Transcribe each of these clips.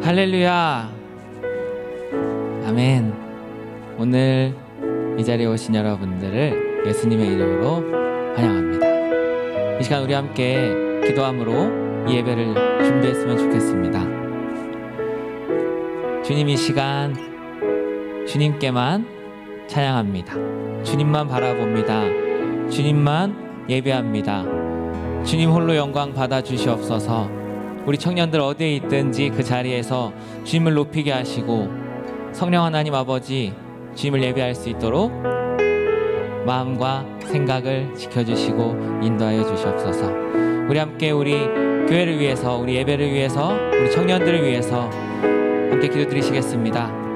할렐루야. 아멘. 오늘 이 자리에 오신 여러분들을 예수님의 이름으로 환영합니다. 이 시간 우리 함께 기도함으로 이 예배를 준비했으면 좋겠습니다. 주님, 이 시간 주님께만 찬양합니다. 주님만 바라봅니다. 주님만 예배합니다. 주님 홀로 영광 받아 주시옵소서. 우리 청년들 어디에 있든지 그 자리에서 주님을 높이게 하시고 성령 하나님 아버지 주님을 예배할 수 있도록 마음과 생각을 지켜주시고 인도하여 주시옵소서. 우리 함께 우리 교회를 위해서, 우리 예배를 위해서, 우리 청년들을 위해서 함께 기도드리시겠습니다.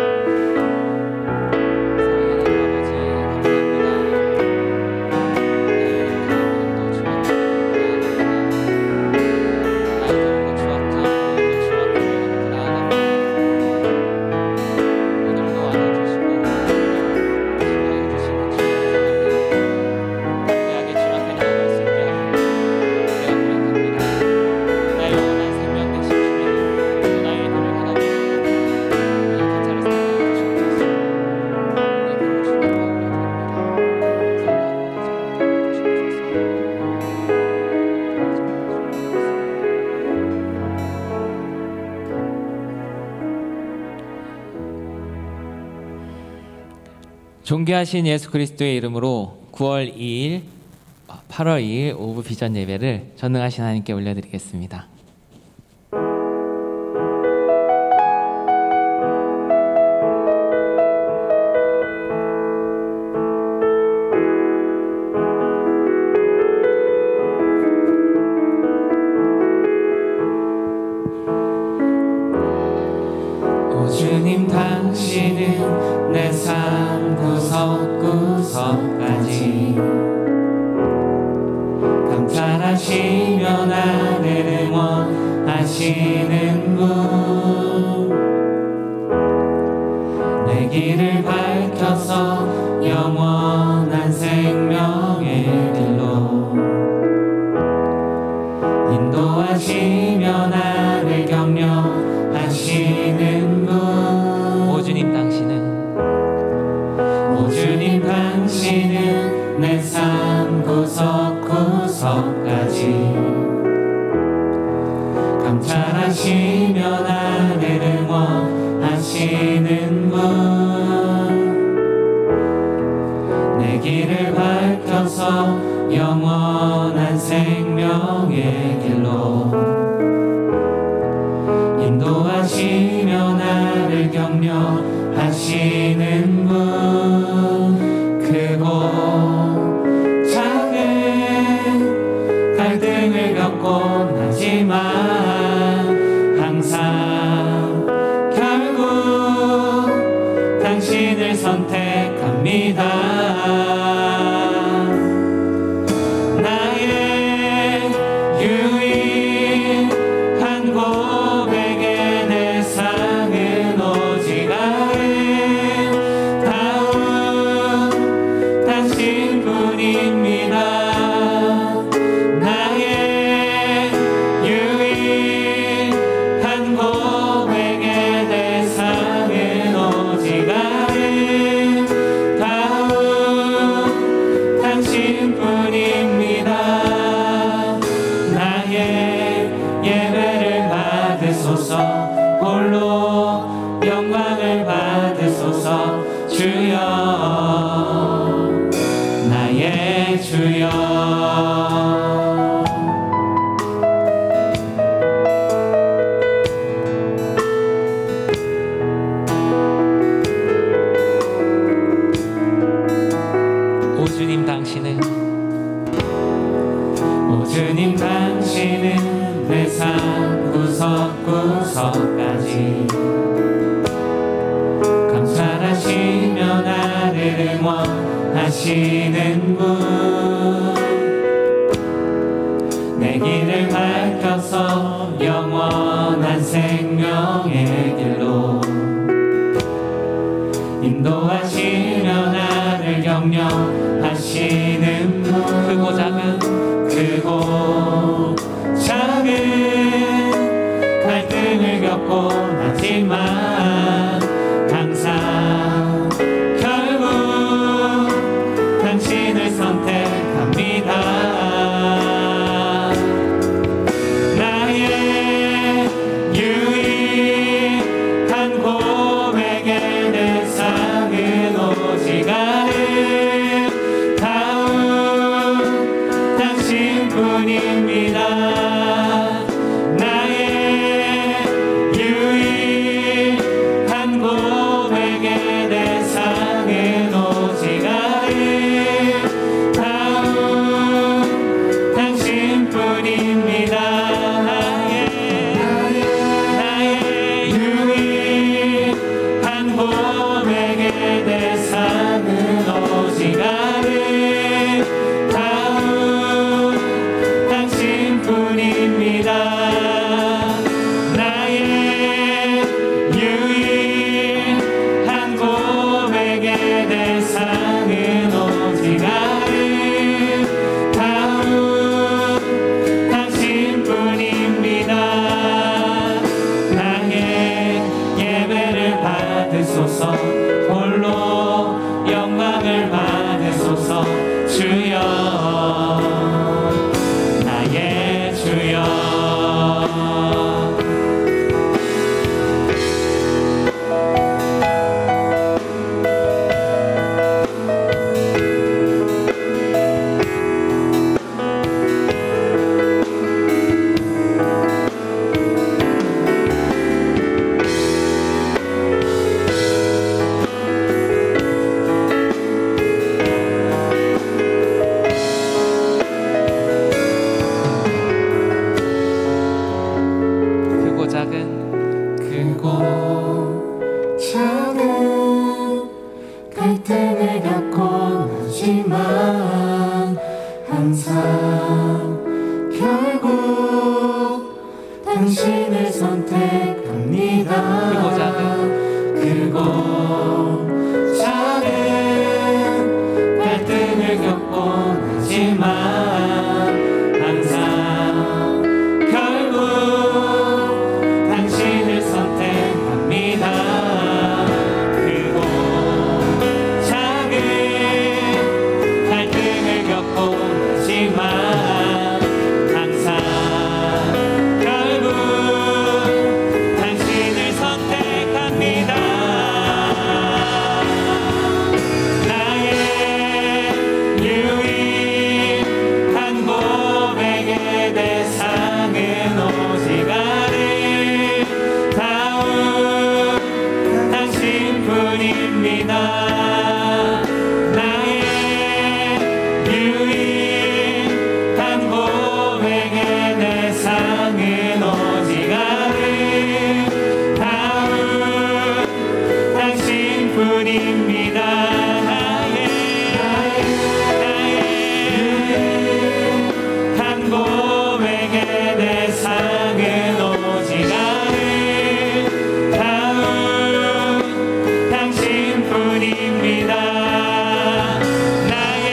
존귀하신 예수 그리스도의 이름으로 9월 2일, 8월 2일 오후 비전 예배를 전능하신 하나님께 올려드리겠습니다. 오 주님, 당신은 내 삶 구석구석까지 감찰하시며 나를 응원하시는 분, 내 길을 밝혀서 영원한 생명의 길로 인도하시며 나를 격려하시는 분, 오 주님, 당신은 내 삶 구석구석까지 감찰하시며 나를 응원하시는 분, 내 길을 밝혀서 영원한 생명의 길로 인도하시며 나를 격려하시는 분, 크고 작은 갈등을 겪곤 하지만 항상 결국 당신을 선택합니다. 나의 유일한 고백에 내 삶은 오직 감찰하시며 나를 응원하시는 분, 내 길을 밝혀서 영원한 생명의 길로 인도하시며 나를 격려하시는 분, 크고 작은 갈등을 겪고 겪곤 하지만 항상 결국 당신을 선택합니다. 나의 유일한 고백의 대상은 오직 아름다운 당신뿐입니다. 나의 유일한 고백의 대상은 오직 아름다운 당신뿐입니다. 나의 유일한 고백의 대상은 오직 아름다운 당신뿐입니다. 나의 유일한 고백의 대상은 오직 아름다운 당신뿐입니다. 나의 예배를 받으소서. 홀로 영광을 받으소서. 주여, 나의 주여. 크고 작은 갈등을 겪곤 하지만 항상 결국 당신을 선택합니다. 크고 작은 갈등을 겪곤 하지만 항상 결국 당신을 선택합니다. 크고 작은 갈등을 겪곤 하지만 항상 결국 당신을 선택합니다. 나의 유일한 고백의 대상은 오직 아름다운 당신뿐입니다. 나의 유일한 고백의 대상은 오직 아름다운 당신뿐입니다. 나의 유일한 고백의 대상은 오직 아름다운 당신뿐입니다. 나의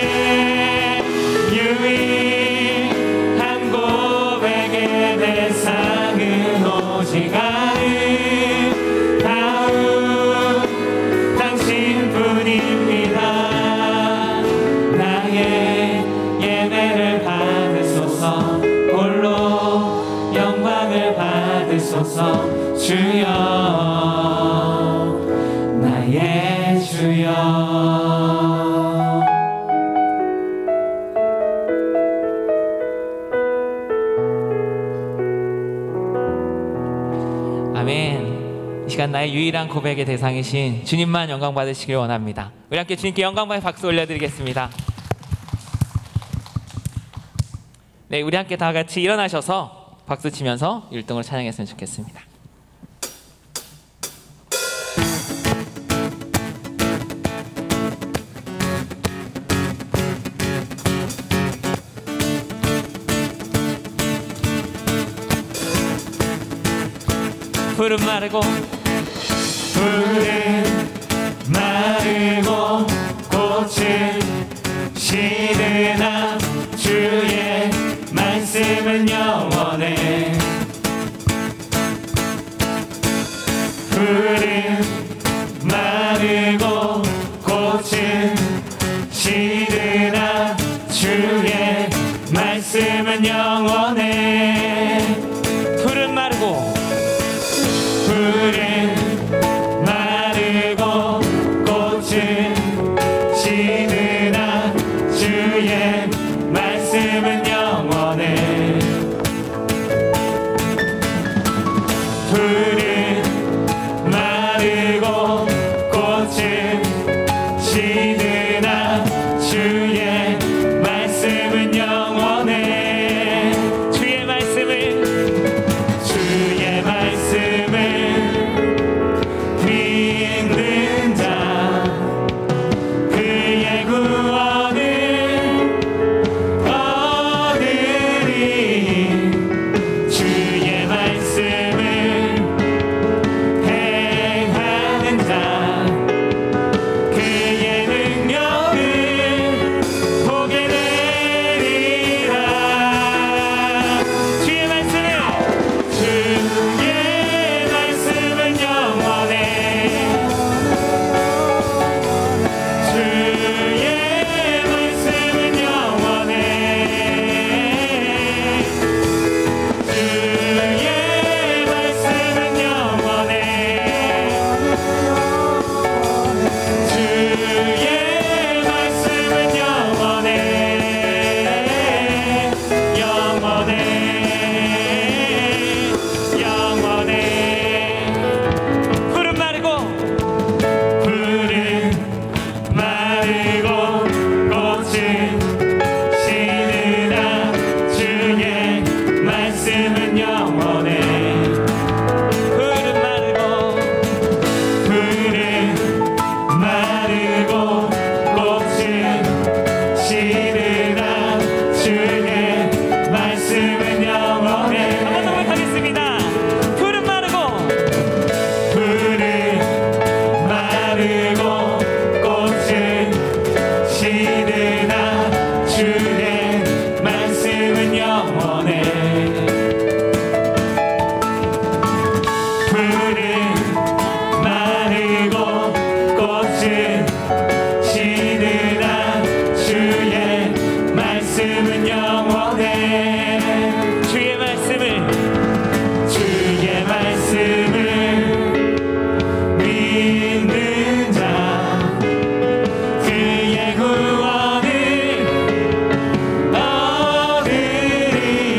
유일한 고백의 대상은 오직 아름다운 당신뿐입니다. 나의 예배를 받으소서. 홀로 영광을 받으소서. 주여, 나의 주여. 아멘. 이 시간 나의 유일한 고백의 대상이신 주님만 영광 받으시길 원합니다. 우리 함께 주님께 영광의 박수 올려드리겠습니다. 네, 우리 함께 다 같이 일어나셔서 박수 치면서 율동을 찬양했으면 좋겠습니다. 푸른 마르고 꽃은 시드나 주의 말씀은 영원해. 시드나 주의 말씀은 영원해. 푸른 마르고 꽃은 시드나 주의 말씀은 영원해. 푸른 마르고 꽃은 시드나 주의 말씀은 영원해. 주의 말씀을 믿는 자 그의 구원을 얻으리. 주의 말씀을 행하는 자 그의 능력을 보게 되리라. 주의 말씀은 영원해. 주의 말씀은 영원해. 주의 말씀은 영원해. 주의 말씀은 영원해. 영원해. 영원해. 푸른 마르고 꽃은 시드나 주의 말씀은 영원해. 푸른 마르고 꽃은 시드나 주의 말씀은 영원해. 한번 더 하겠습니다. 푸른 마르고 꽃은 시드나 주의 말씀은 영원해. 푸른 마르고 꽃은 시드나 주의 말씀은 영원해. 주의 말씀을 믿는 자 그의 구원을 얻으리.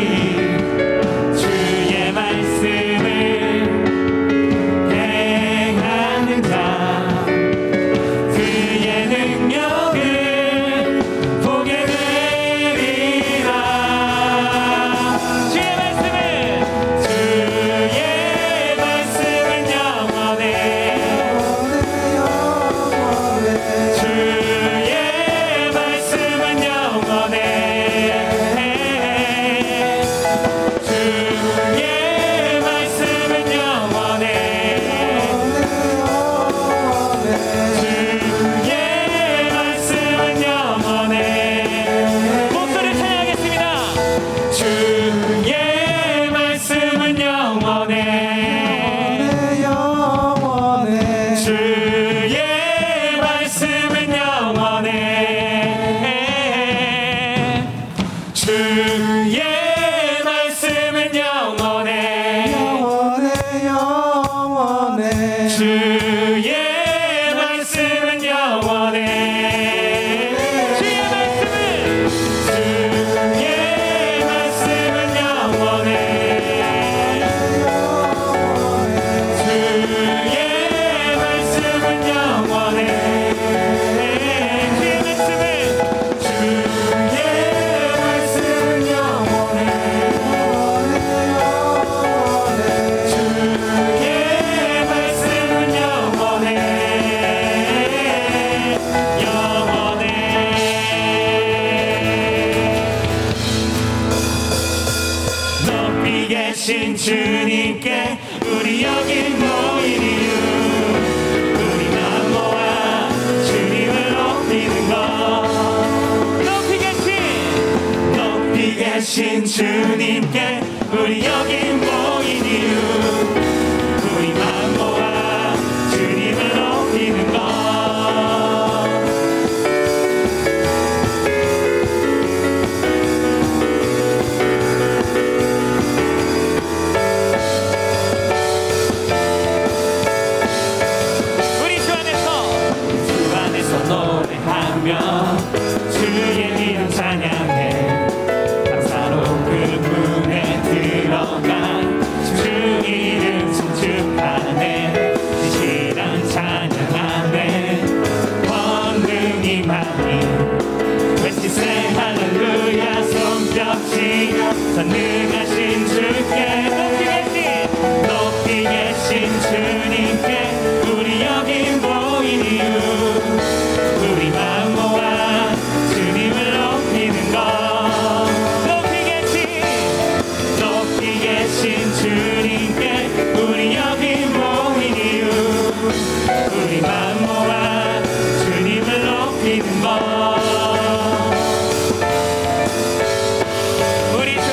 주의 말씀을 행하는 자 그의 능력을 보게 되리라. 주의 말씀은 영원해. 주의 말씀은 영원해. 주의 말씀은 영원해. 주의 말씀은 영원해. 목소리 찬양하겠습니다. 주의 말씀은 영원해. 주의 말씀은 영원해. 주의 말씀은 영원해. 주의 말씀은 영원해. 주의 말씀은 영원해. 주의 말씀은 영원해. 주의 말씀은 영원해. 높이 계신 주님께 우리 여기 모인 이유 우리만 모아 주님을 높이는 것. 높이 계신 주님께 우리 여기 모인 이유 우리만 모아 주님을 높이는 것. 주의 이름 찬양해 감사로 그 문에 들어가 주 이름 송축하네 진실한 찬양하네 권능이 많이 외치세 할렐루야 손뼉 치며 전능하신 주께 높이 계신 주님께 우리 여기 모인 이유 우리 마음 모아 주님을 높이는 것 높이 계신 주님께 우리 여기 모인 이유 우리 마음 모아 주님을 높이는 것 우리 주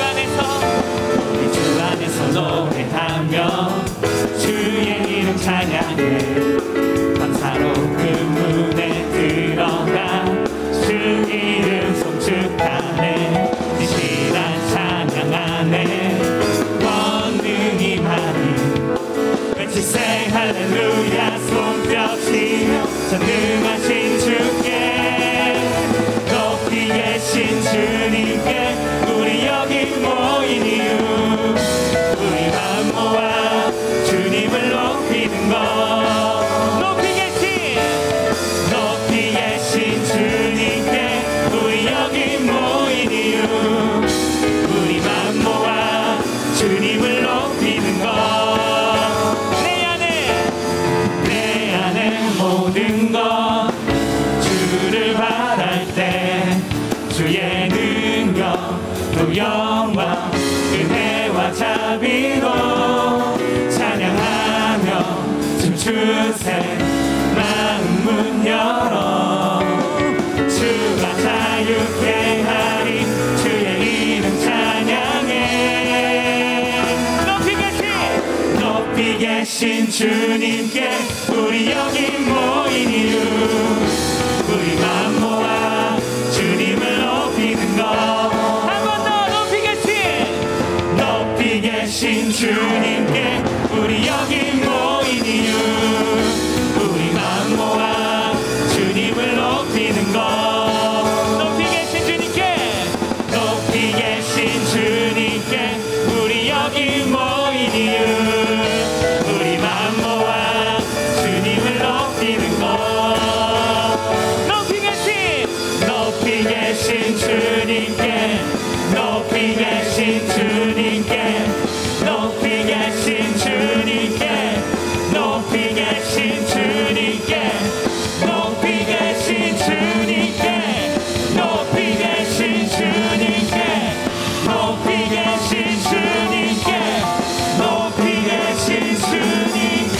안에서 노래하며 주의 이름 찬양해 감사로 그 문에 들어가 주 이름 송축하네 진실한 찬양하네 권능이 많이 외치세 할렐루야 손뼉 치며 전능하신 주께 높이 계신 주님께 우리 여기 모인 이유 우리 마음 모아 주님을 높이는 것 높이 계신 주님께 우리 여기 모인 이유 우리 마음 모아 주님을 높이는 것 내 안에 모든 것 주를 바랄 때 주의 능력 또 영광 은혜와 자비로 찬양하며 춤추세 마음 문 열어 주가 자유케 하리 주의 이름 찬양해 높이 계신 주님께 우리 여기 모인 이유 우리 마음 모아 주님을 높이는 것 한 번 더 높이 계신 주님께 우리 여기 모인 이유 우리 마음 모아 주님을 높이는 것 높이 계신 주님께 우리 여기 모인 이유 우리 마음 모아 주님을 높이는 것 높이 계신 주님께 높이 계신 주님께 높이 계신 주님께 높이 계신 주님께 높이 계신 주님께 높이 계신 주님께 높이 계신 주님께 높이 계신 주님께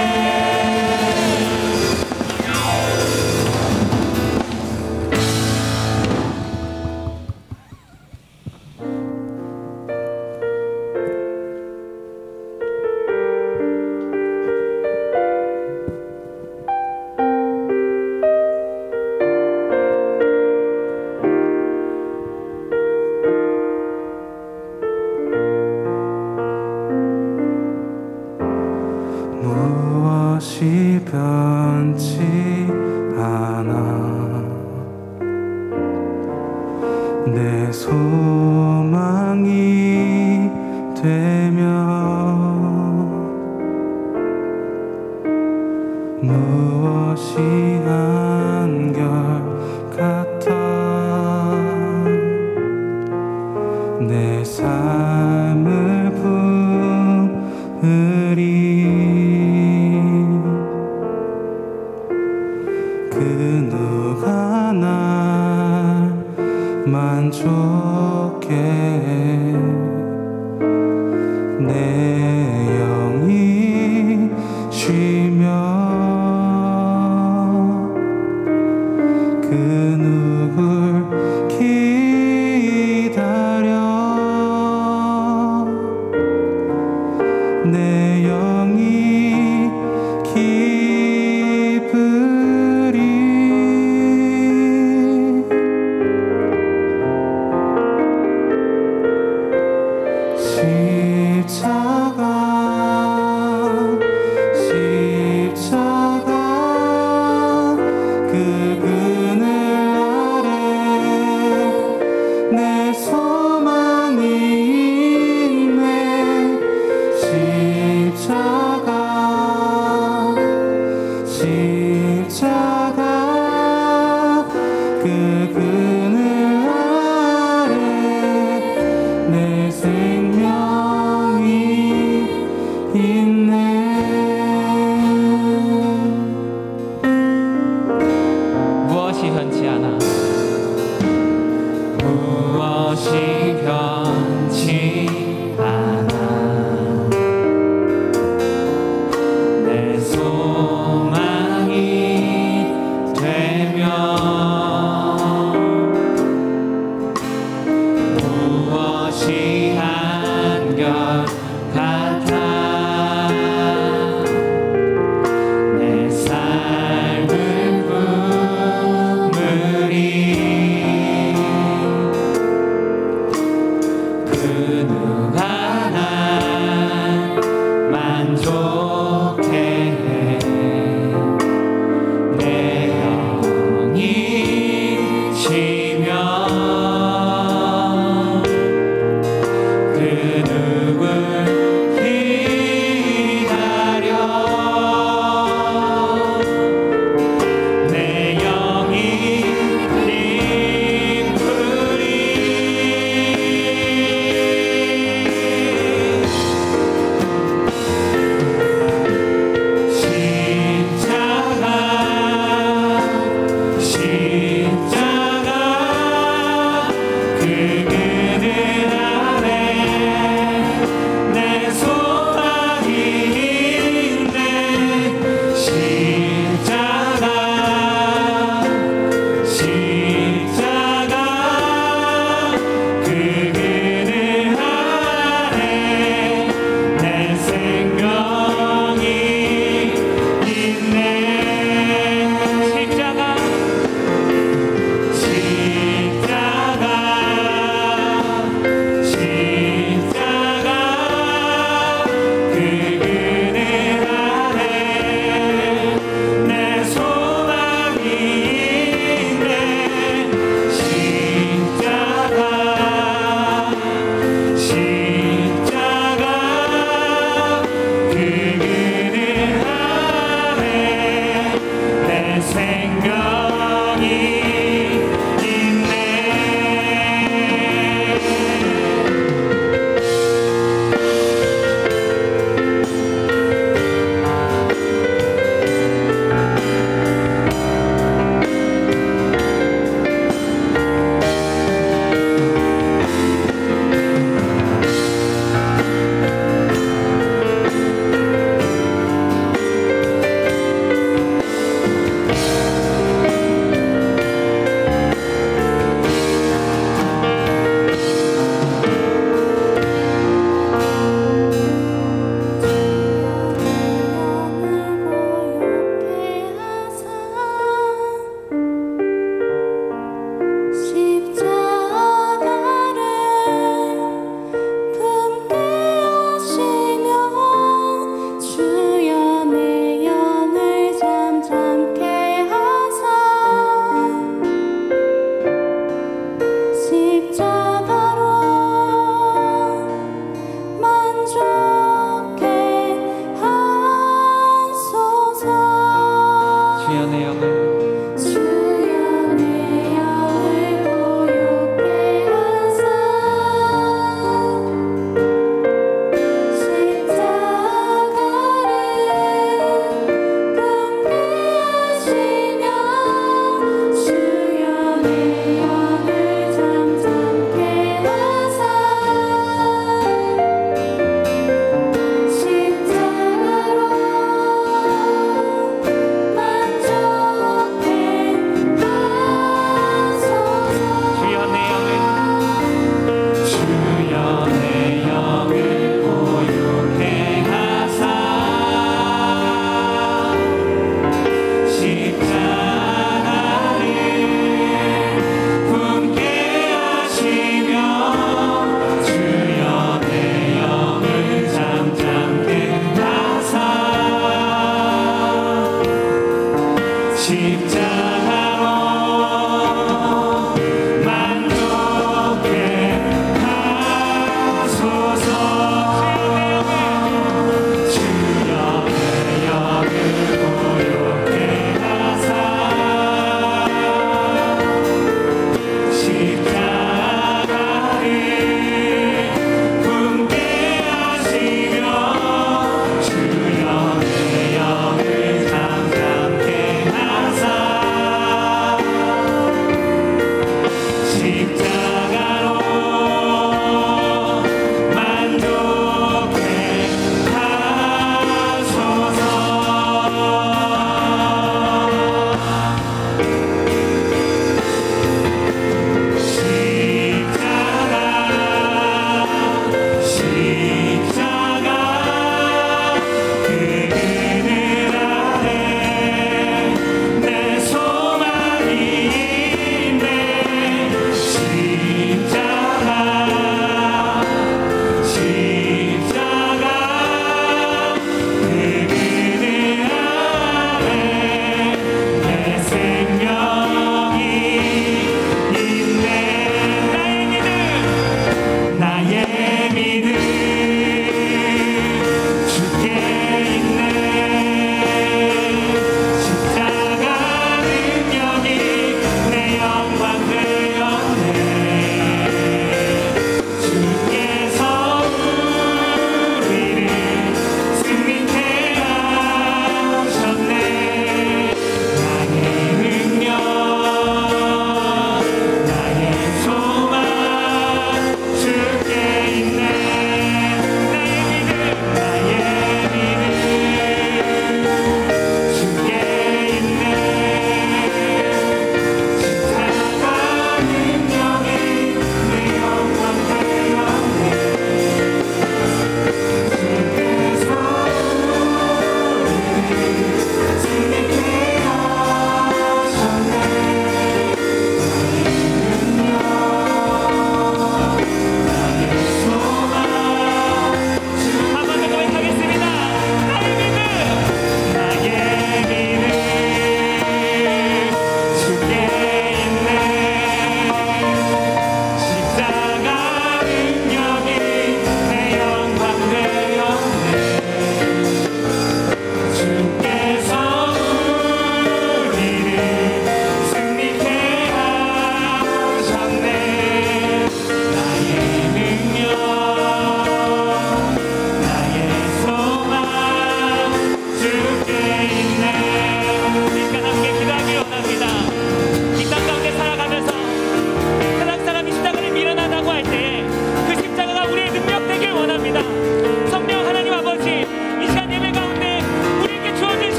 무엇이 변치 않아 내 소망이 되며 무엇이 한결같아 내 삶을 부으리 그 누가 날 만족해 내 영이 쉬며 그 누굴 기다려 내 영이 기쁘리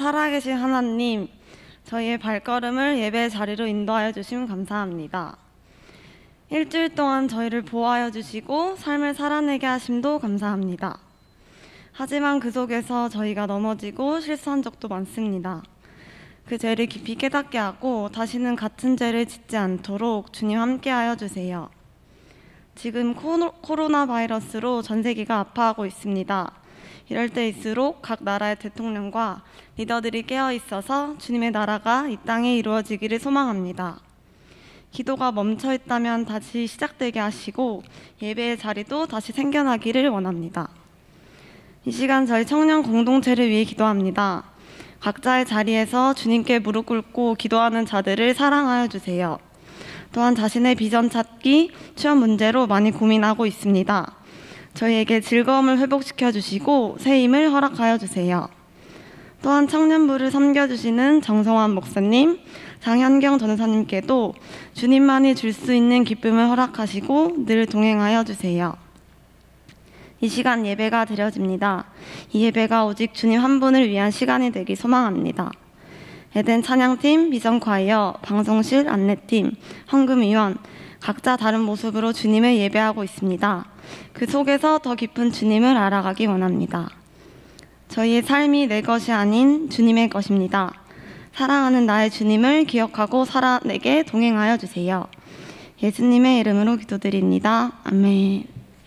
살아계신 하나님, 저희의 발걸음을 예배의 자리로 인도하여 주심 감사합니다. 일주일 동안 저희를 보호하여 주시고 삶을 살아내게 하심도 감사합니다. 하지만 그 속에서 저희가 넘어지고 실수한 적도 많습니다. 그 죄를 깊이 깨닫게 하고 다시는 같은 죄를 짓지 않도록 주님 함께하여 주세요. 지금 코로나 바이러스로 전 세계가 아파하고 있습니다. 이럴 때일수록 각 나라의 대통령과 리더들이 깨어 있어서 주님의 나라가 이 땅에 이루어지기를 소망합니다. 기도가 멈춰 있다면 다시 시작되게 하시고 예배의 자리도 다시 생겨나기를 원합니다. 이 시간 저희 청년 공동체를 위해 기도합니다. 각자의 자리에서 주님께 무릎 꿇고 기도하는 자들을 사랑하여 주세요. 또한 자신의 비전 찾기, 취업 문제로 많이 고민하고 있습니다. 저희에게 즐거움을 회복시켜 주시고 새 힘을 허락하여 주세요. 또한 청년부를 섬겨주시는 정성환 목사님, 장현경 전사님께도 주님만이 줄 수 있는 기쁨을 허락하시고 늘 동행하여 주세요. 이 시간 예배가 드려집니다. 이 예배가 오직 주님 한 분을 위한 시간이 되기 소망합니다. 에덴 찬양팀, 비전콰이어, 방송실 안내팀, 헌금위원, 각자 다른 모습으로 주님을 예배하고 있습니다. 그 속에서 더 깊은 주님을 알아가기 원합니다. 저희의 삶이 내 것이 아닌 주님의 것입니다. 사랑하는 나의 주님을 기억하고 살아내게 동행하여 주세요. 예수님의 이름으로 기도드립니다. 아멘.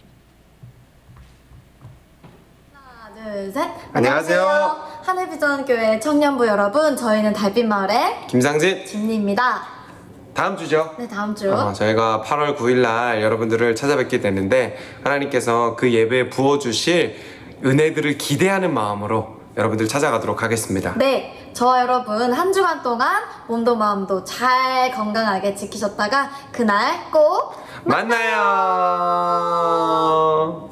하나, 둘, 셋. 안녕하세요. 하늘비전교회 청년부 여러분, 저희는 달빛마을의 김상진 진리입니다. 다음 주죠? 네, 다음 주. 저희가 8월 9일날 여러분들을 찾아뵙게 되는데 하나님께서 그 예배에 부어주실 은혜들을 기대하는 마음으로 여러분들 찾아가도록 하겠습니다. 네, 저와 여러분 한 주간 동안 몸도 마음도 잘 건강하게 지키셨다가 그날 꼭 만나요.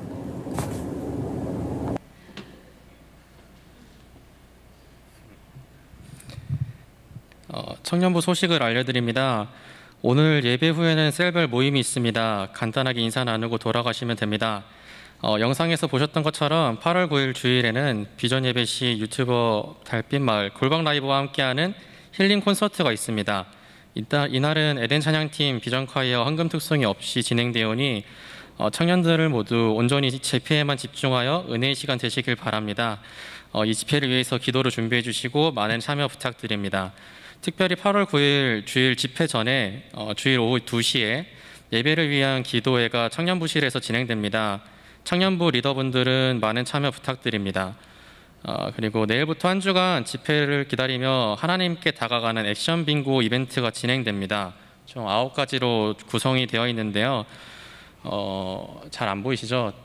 청년부 소식을 알려드립니다. 오늘 예배 후에는 셀별 모임이 있습니다. 간단하게 인사 나누고 돌아가시면 됩니다. 영상에서 보셨던 것처럼 8월 9일 주일에는 비전 예배 시 유튜버 달빛마을 골방 라이브와 함께하는 힐링 콘서트가 있습니다. 이날은 에덴 찬양팀, 비전콰이어 헌금 특송이 없이 진행되오니 청년들을 모두 온전히 집회에만 집중하여 은혜의 시간 되시길 바랍니다. 이 집회를 위해서 기도를 준비해 주시고 많은 참여 부탁드립니다. 특별히 8월 9일 주일 집회 전에 주일 오후 2시에 예배를 위한 기도회가 청년부실에서 진행됩니다. 청년부 리더분들은 많은 참여 부탁드립니다. 그리고 내일부터 한 주간 집회를 기다리며 하나님께 다가가는 액션 빙고 이벤트가 진행됩니다. 총 9가지로 구성이 되어 있는데요. 잘 안 보이시죠?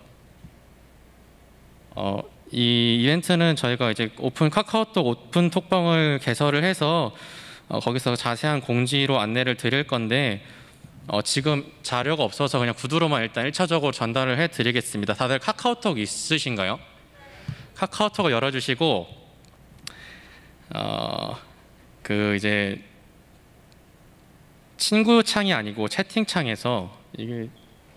이 이벤트는 저희가 이제 카카오톡 오픈 톡방을 개설을 해서 거기서 자세한 공지로 안내를 드릴 건데 지금 자료가 없어서 그냥 구두로만 일단 1차적으로 전달을 해드리겠습니다. 다들 카카오톡 있으신가요? 카카오톡을 열어주시고 그 이제 친구 창이 아니고 채팅 창에서 이게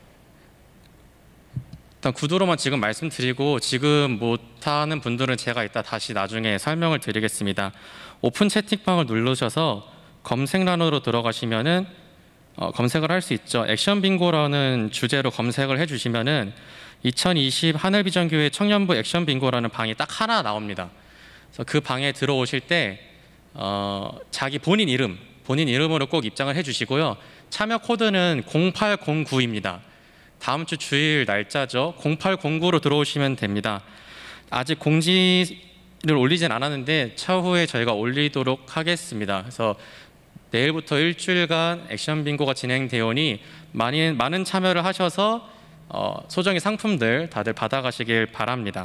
일단 구두로만 지금 말씀드리고 지금 못하는 분들은 제가 이따 다시 나중에 설명을 드리겠습니다. 오픈 채팅방을 누르셔서 검색란으로 들어가시면은 검색을 할 수 있죠. 액션 빙고라는 주제로 검색을 해주시면은 2020 하늘비전교회 청년부 액션 빙고라는 방이 딱 하나 나옵니다. 그래서 그 방에 들어오실 때 자기 본인 이름으로 꼭 입장을 해주시고요. 참여 코드는 0809입니다. 다음 주 주일 날짜죠. 0809로 들어오시면 됩니다. 아직 공지를 올리진 않았는데 차후에 저희가 올리도록 하겠습니다. 그래서 내일부터 일주일간 액션 빙고가 진행되오니 많은 참여를 하셔서 소정의 상품들 다들 받아가시길 바랍니다.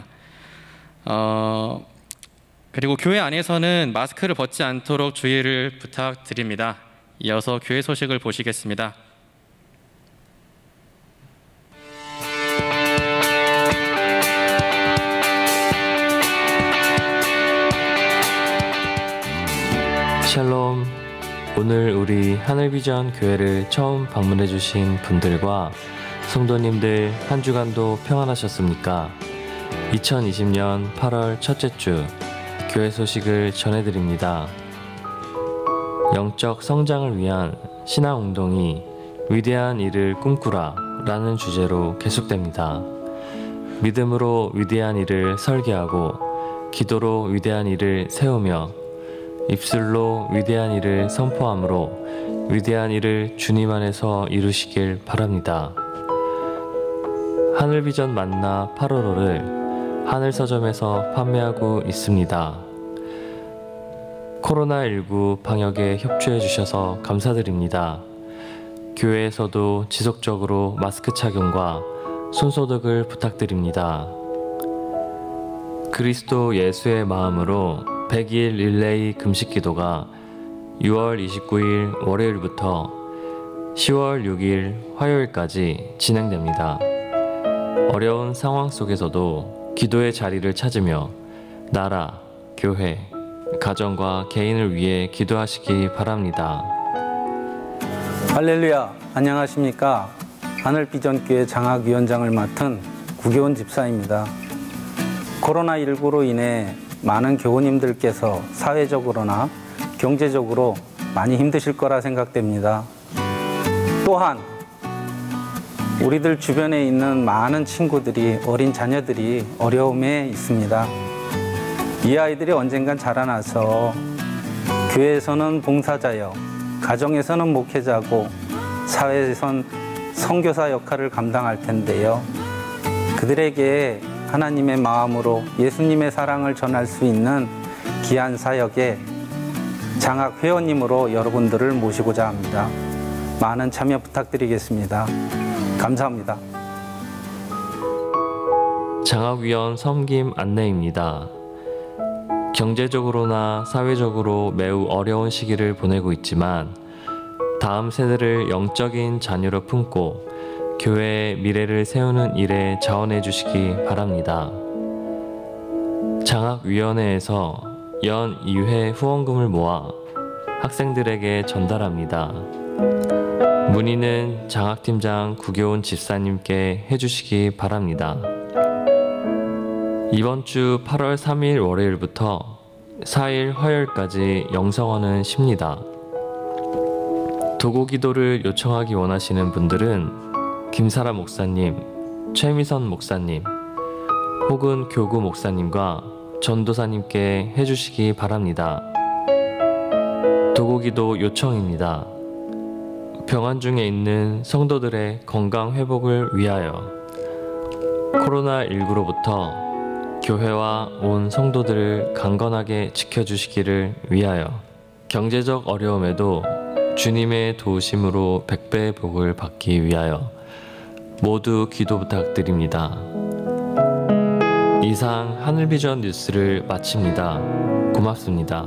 그리고 교회 안에서는 마스크를 벗지 않도록 주의를 부탁드립니다. 이어서 교회 소식을 보시겠습니다. 샬롬. 오늘 우리 하늘비전 교회를 처음 방문해 주신 분들과 성도님들 한 주간도 평안하셨습니까? 2020년 8월 첫째 주 교회 소식을 전해드립니다. 영적 성장을 위한 신앙 운동이 위대한 일을 꿈꾸라 라는 주제로 계속됩니다. 믿음으로 위대한 일을 설계하고 기도로 위대한 일을 세우며 입술로 위대한 일을 선포함으로 위대한 일을 주님 안에서 이루시길 바랍니다. 하늘비전 만나 8월호를 하늘서점에서 판매하고 있습니다. 코로나19 방역에 협조해 주셔서 감사드립니다. 교회에서도 지속적으로 마스크 착용과 손소독을 부탁드립니다. 그리스도 예수의 마음으로 100일 릴레이 금식 기도가 6월 29일 월요일부터 10월 6일 화요일까지 진행됩니다. 어려운 상황 속에서도 기도의 자리를 찾으며 나라, 교회, 가정과 개인을 위해 기도하시기 바랍니다. 할렐루야, 안녕하십니까? 하늘비전교회 장학위원장을 맡은 구교훈 집사입니다. 코로나19로 인해 많은 교우님들께서 사회적으로나 경제적으로 많이 힘드실 거라 생각됩니다. 또한 우리들 주변에 있는 많은 친구들이, 어린 자녀들이 어려움에 있습니다. 이 아이들이 언젠간 자라나서 교회에서는 봉사자여, 가정에서는 목회자고, 사회에선 선교사 역할을 감당할 텐데요. 그들에게 하나님의 마음으로 예수님의 사랑을 전할 수 있는 귀한 사역에 장학 회원님으로 여러분들을 모시고자 합니다. 많은 참여 부탁드리겠습니다. 감사합니다. 장학위원 섬김 안내입니다. 경제적으로나 사회적으로 매우 어려운 시기를 보내고 있지만 다음 세대를 영적인 자녀로 품고 교회의 미래를 세우는 일에 자원해 주시기 바랍니다. 장학위원회에서 연 2회 후원금을 모아 학생들에게 전달합니다. 문의는 장학팀장 구교훈 집사님께 해주시기 바랍니다. 이번 주 8월 3일 월요일부터 4일 화요일까지 영성원은 쉽니다. 도구기도를 요청하기 원하시는 분들은 김사라 목사님, 최미선 목사님 혹은 교구 목사님과 전도사님께 해주시기 바랍니다. 도구기도 요청입니다. 병원 중에 있는 성도들의 건강 회복을 위하여 코로나19로부터 교회와 온 성도들을 강건하게 지켜주시기를 위하여 경제적 어려움에도 주님의 도우심으로 100배의 복을 받기 위하여 모두 기도 부탁드립니다. 이상 하늘비전 뉴스를 마칩니다. 고맙습니다.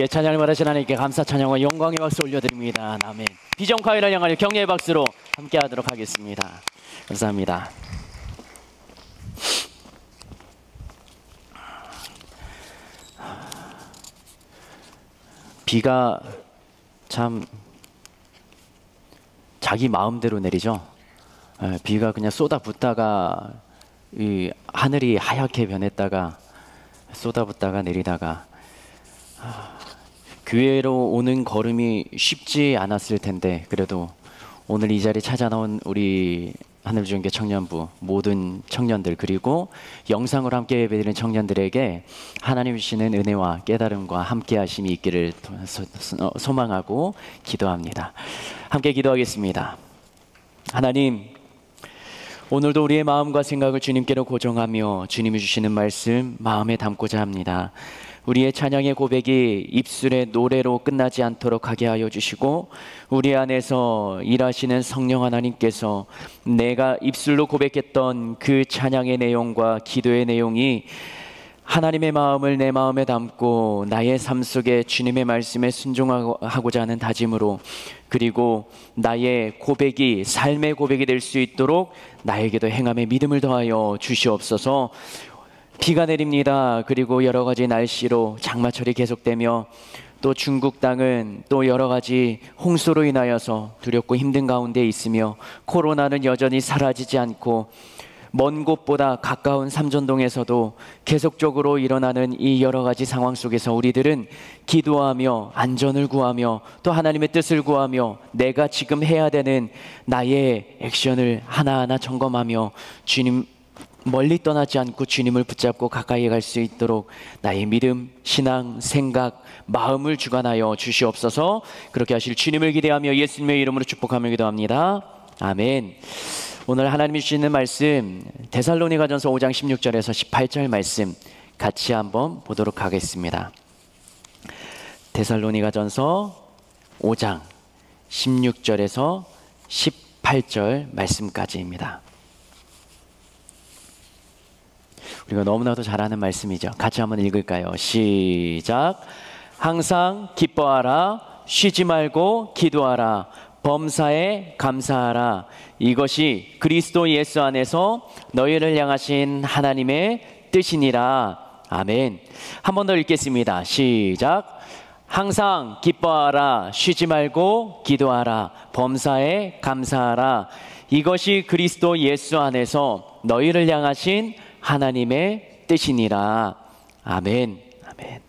찬양을 받으신 하나님께 감사 찬양과 영광의 박수 올려드립니다. 아멘. 비전카이를 향하여 격려의 박수로 함께하도록 하겠습니다. 감사합니다. 비가 참 자기 마음대로 내리죠. 비가 그냥 쏟아붓다가 이 하늘이 하얗게 변했다가 쏟아붓다가 내리다가 교회로 오는 걸음이 쉽지 않았을 텐데 그래도 오늘 이 자리에 찾아 나온 우리 하늘중계 청년부 모든 청년들 그리고 영상으로 함께 예배드리는 청년들에게 하나님 주시는 은혜와 깨달음과 함께 하심이 있기를 소망하고 기도합니다. 함께 기도하겠습니다. 하나님, 오늘도 우리의 마음과 생각을 주님께로 고정하며 주님이 주시는 말씀 마음에 담고자 합니다. 우리의 찬양의 고백이 입술의 노래로 끝나지 않도록 하게 하여 주시고 우리 안에서 일하시는 성령 하나님께서 내가 입술로 고백했던 그 찬양의 내용과 기도의 내용이 하나님의 마음을 내 마음에 담고 나의 삶 속에 주님의 말씀에 순종하고자 하는 다짐으로 그리고 나의 고백이 삶의 고백이 될 수 있도록 나에게도 행함의 믿음을 더하여 주시옵소서. 비가 내립니다. 그리고 여러 가지 날씨로 장마철이 계속되며 또 중국 땅은 또 여러 가지 홍수로 인하여서 두렵고 힘든 가운데 있으며 코로나는 여전히 사라지지 않고 먼 곳보다 가까운 삼전동에서도 계속적으로 일어나는 이 여러 가지 상황 속에서 우리들은 기도하며 안전을 구하며 또 하나님의 뜻을 구하며 내가 지금 해야 되는 나의 액션을 하나하나 점검하며 주님 멀리 떠나지 않고 주님을 붙잡고 가까이 갈 수 있도록 나의 믿음, 신앙, 생각, 마음을 주관하여 주시옵소서. 그렇게 하실 주님을 기대하며 예수님의 이름으로 축복하며 기도합니다. 아멘. 오늘 하나님이 주시는 말씀 데살로니가전서 5장 16절에서 18절 말씀 같이 한번 보도록 하겠습니다. 데살로니가전서 5장 16절에서 18절 말씀까지입니다. 우리가 너무나도 잘 아는 말씀이죠. 같이 한번 읽을까요? 시작. 항상 기뻐하라. 쉬지 말고 기도하라. 범사에 감사하라. 이것이 그리스도 예수 안에서 너희를 향하신 하나님의 뜻이니라. 아멘. 한 번 더 읽겠습니다. 시작. 항상 기뻐하라. 쉬지 말고 기도하라. 범사에 감사하라. 이것이 그리스도 예수 안에서 너희를 향하신 하나님의 뜻이니라. 아멘. 아멘.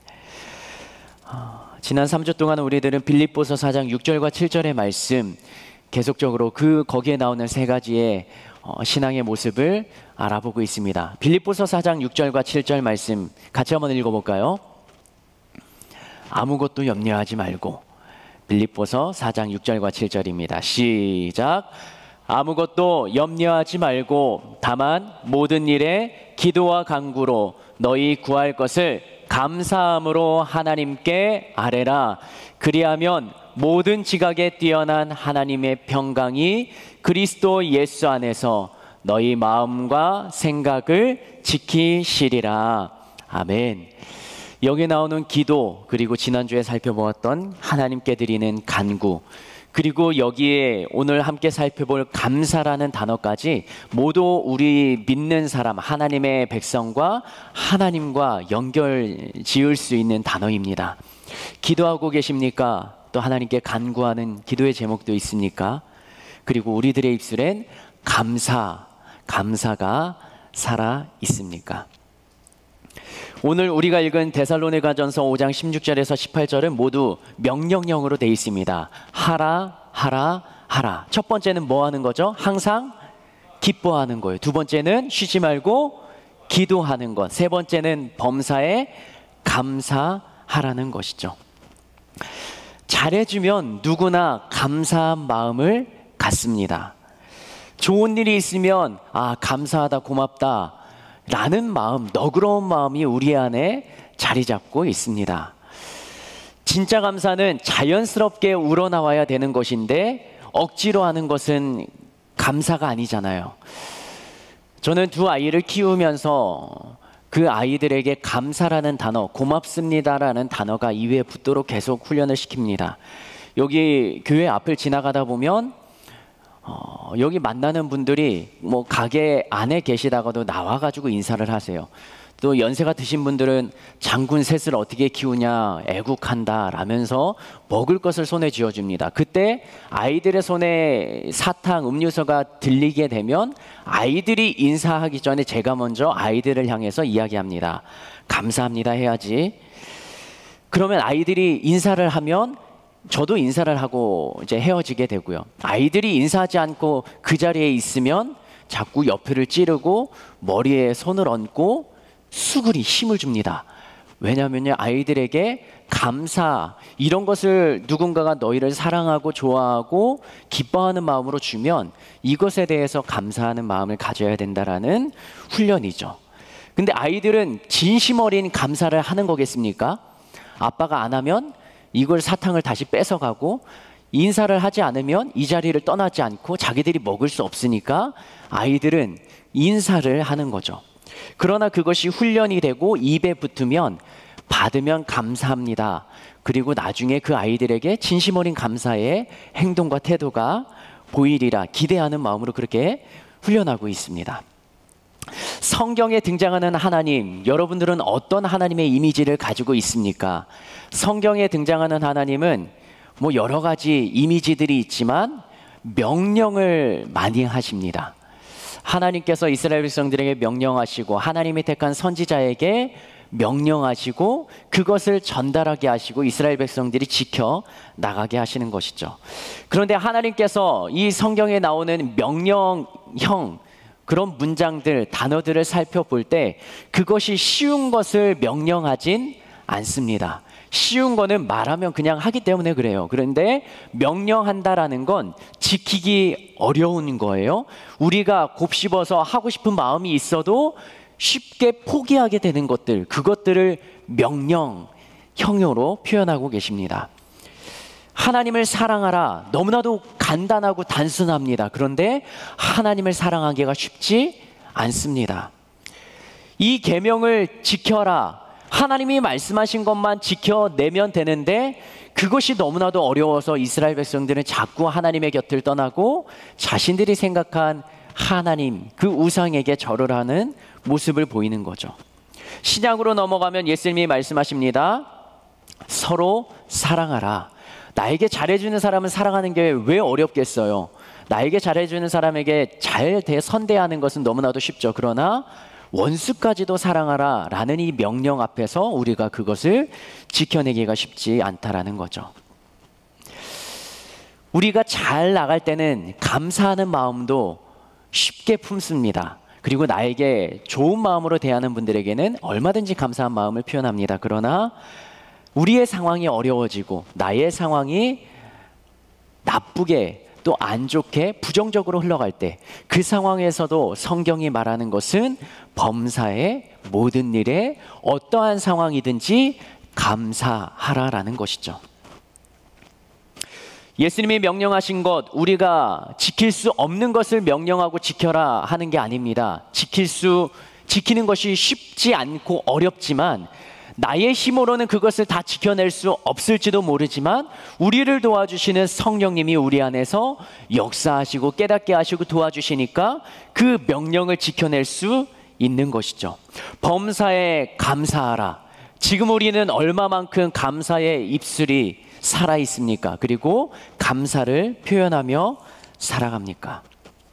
지난 3주 동안 우리들은 빌립보서 4장 6절과 7절의 말씀 계속적으로 거기에 나오는 세 가지의 신앙의 모습을 알아보고 있습니다. 빌립보서 4장 6절과 7절 말씀 같이 한번 읽어볼까요? 아무것도 염려하지 말고. 빌립보서 4장 6절과 7절입니다. 시작. 아무것도 염려하지 말고 다만 모든 일에 기도와 간구로 너희 구할 것을 감사함으로 하나님께 아뢰라. 그리하면 모든 지각에 뛰어난 하나님의 평강이 그리스도 예수 안에서 너희 마음과 생각을 지키시리라. 아멘. 여기 나오는 기도 그리고 지난주에 살펴보았던 하나님께 드리는 간구 그리고 여기에 오늘 함께 살펴볼 감사라는 단어까지 모두 우리 믿는 사람 하나님의 백성과 하나님과 연결 지을 수 있는 단어입니다. 기도하고 계십니까? 또 하나님께 간구하는 기도의 제목도 있습니까? 그리고 우리들의 입술엔 감사가 살아 있습니까? 오늘 우리가 읽은 데살로니가전서 5장 16절에서 18절은 모두 명령형으로 되어 있습니다. 하라, 하라, 하라. 첫 번째는 뭐 하는 거죠? 항상 기뻐하는 거예요. 두 번째는 쉬지 말고 기도하는 것. 세 번째는 범사에 감사하라는 것이죠. 잘해주면 누구나 감사한 마음을 갖습니다. 좋은 일이 있으면 감사하다, 고맙다 라는 마음, 너그러운 마음이 우리 안에 자리 잡고 있습니다. 진짜 감사는 자연스럽게 우러나와야 되는 것인데 억지로 하는 것은 감사가 아니잖아요. 저는 두 아이를 키우면서 그 아이들에게 감사라는 단어, 고맙습니다라는 단어가 입에 붙도록 계속 훈련을 시킵니다. 여기 교회 앞을 지나가다 보면 여기 만나는 분들이 뭐 가게 안에 계시다가도 나와가지고 인사를 하세요. 또 연세가 드신 분들은 장군 셋을 어떻게 키우냐, 애국한다 라면서 먹을 것을 손에 쥐어줍니다. 그때 아이들의 손에 사탕, 음료수가 들리게 되면 아이들이 인사하기 전에 제가 먼저 아이들을 향해서 이야기합니다. 감사합니다 해야지. 그러면 아이들이 인사를 하면 저도 인사를 하고 이제 헤어지게 되고요. 아이들이 인사하지 않고 그 자리에 있으면 자꾸 옆을 찌르고 머리에 손을 얹고 수그리 힘을 줍니다. 왜냐하면요, 아이들에게 감사, 이런 것을 누군가가 너희를 사랑하고 좋아하고 기뻐하는 마음으로 주면 이것에 대해서 감사하는 마음을 가져야 된다라는 훈련이죠. 근데 아이들은 진심 어린 감사를 하는 거겠습니까? 아빠가 안 하면 이걸 사탕을 다시 뺏어가고, 인사를 하지 않으면 이 자리를 떠나지 않고 자기들이 먹을 수 없으니까 아이들은 인사를 하는 거죠. 그러나 그것이 훈련이 되고 입에 붙으면 받으면 감사합니다. 그리고 나중에 그 아이들에게 진심 어린 감사의 행동과 태도가 보이리라 기대하는 마음으로 그렇게 훈련하고 있습니다. 성경에 등장하는 하나님, 여러분들은 어떤 하나님의 이미지를 가지고 있습니까? 성경에 등장하는 하나님은 뭐 여러 가지 이미지들이 있지만 명령을 많이 하십니다. 하나님께서 이스라엘 백성들에게 명령하시고 하나님이 택한 선지자에게 명령하시고 그것을 전달하게 하시고 이스라엘 백성들이 지켜 나가게 하시는 것이죠. 그런데 하나님께서 이 성경에 나오는 명령형 그런 문장들, 단어들을 살펴볼 때 그것이 쉬운 것을 명령하진 않습니다. 쉬운 거는 말하면 그냥 하기 때문에 그래요. 그런데 명령한다라는 건 지키기 어려운 거예요. 우리가 곱씹어서 하고 싶은 마음이 있어도 쉽게 포기하게 되는 것들, 그것들을 명령형으로 표현하고 계십니다. 하나님을 사랑하라, 너무나도 간단하고 단순합니다. 그런데 하나님을 사랑하기가 쉽지 않습니다. 이 계명을 지켜라, 하나님이 말씀하신 것만 지켜내면 되는데 그것이 너무나도 어려워서 이스라엘 백성들은 자꾸 하나님의 곁을 떠나고 자신들이 생각한 하나님, 그 우상에게 절을 하는 모습을 보이는 거죠. 신약으로 넘어가면 예수님이 말씀하십니다. 서로 사랑하라. 나에게 잘해주는 사람은 사랑하는 게 왜 어렵겠어요? 나에게 잘해주는 사람에게 잘 선대하는 것은 너무나도 쉽죠. 그러나 원수까지도 사랑하라 라는 이 명령 앞에서 우리가 그것을 지켜내기가 쉽지 않다라는 거죠. 우리가 잘 나갈 때는 감사하는 마음도 쉽게 품습니다. 그리고 나에게 좋은 마음으로 대하는 분들에게는 얼마든지 감사한 마음을 표현합니다. 그러나 우리의 상황이 어려워지고 나의 상황이 나쁘게 또 안 좋게 부정적으로 흘러갈 때 그 상황에서도 성경이 말하는 것은 범사의 모든 일에 어떠한 상황이든지 감사하라라는 것이죠. 예수님이 명령하신 것, 우리가 지킬 수 없는 것을 명령하고 지켜라 하는 게 아닙니다. 지키는 것이 쉽지 않고 어렵지만 나의 힘으로는 그것을 다 지켜낼 수 없을지도 모르지만 우리를 도와주시는 성령님이 우리 안에서 역사하시고 깨닫게 하시고 도와주시니까 그 명령을 지켜낼 수 있는 것이죠. 범사에 감사하라. 지금 우리는 얼마만큼 감사의 입술이 살아 있습니까? 그리고 감사를 표현하며 살아갑니까?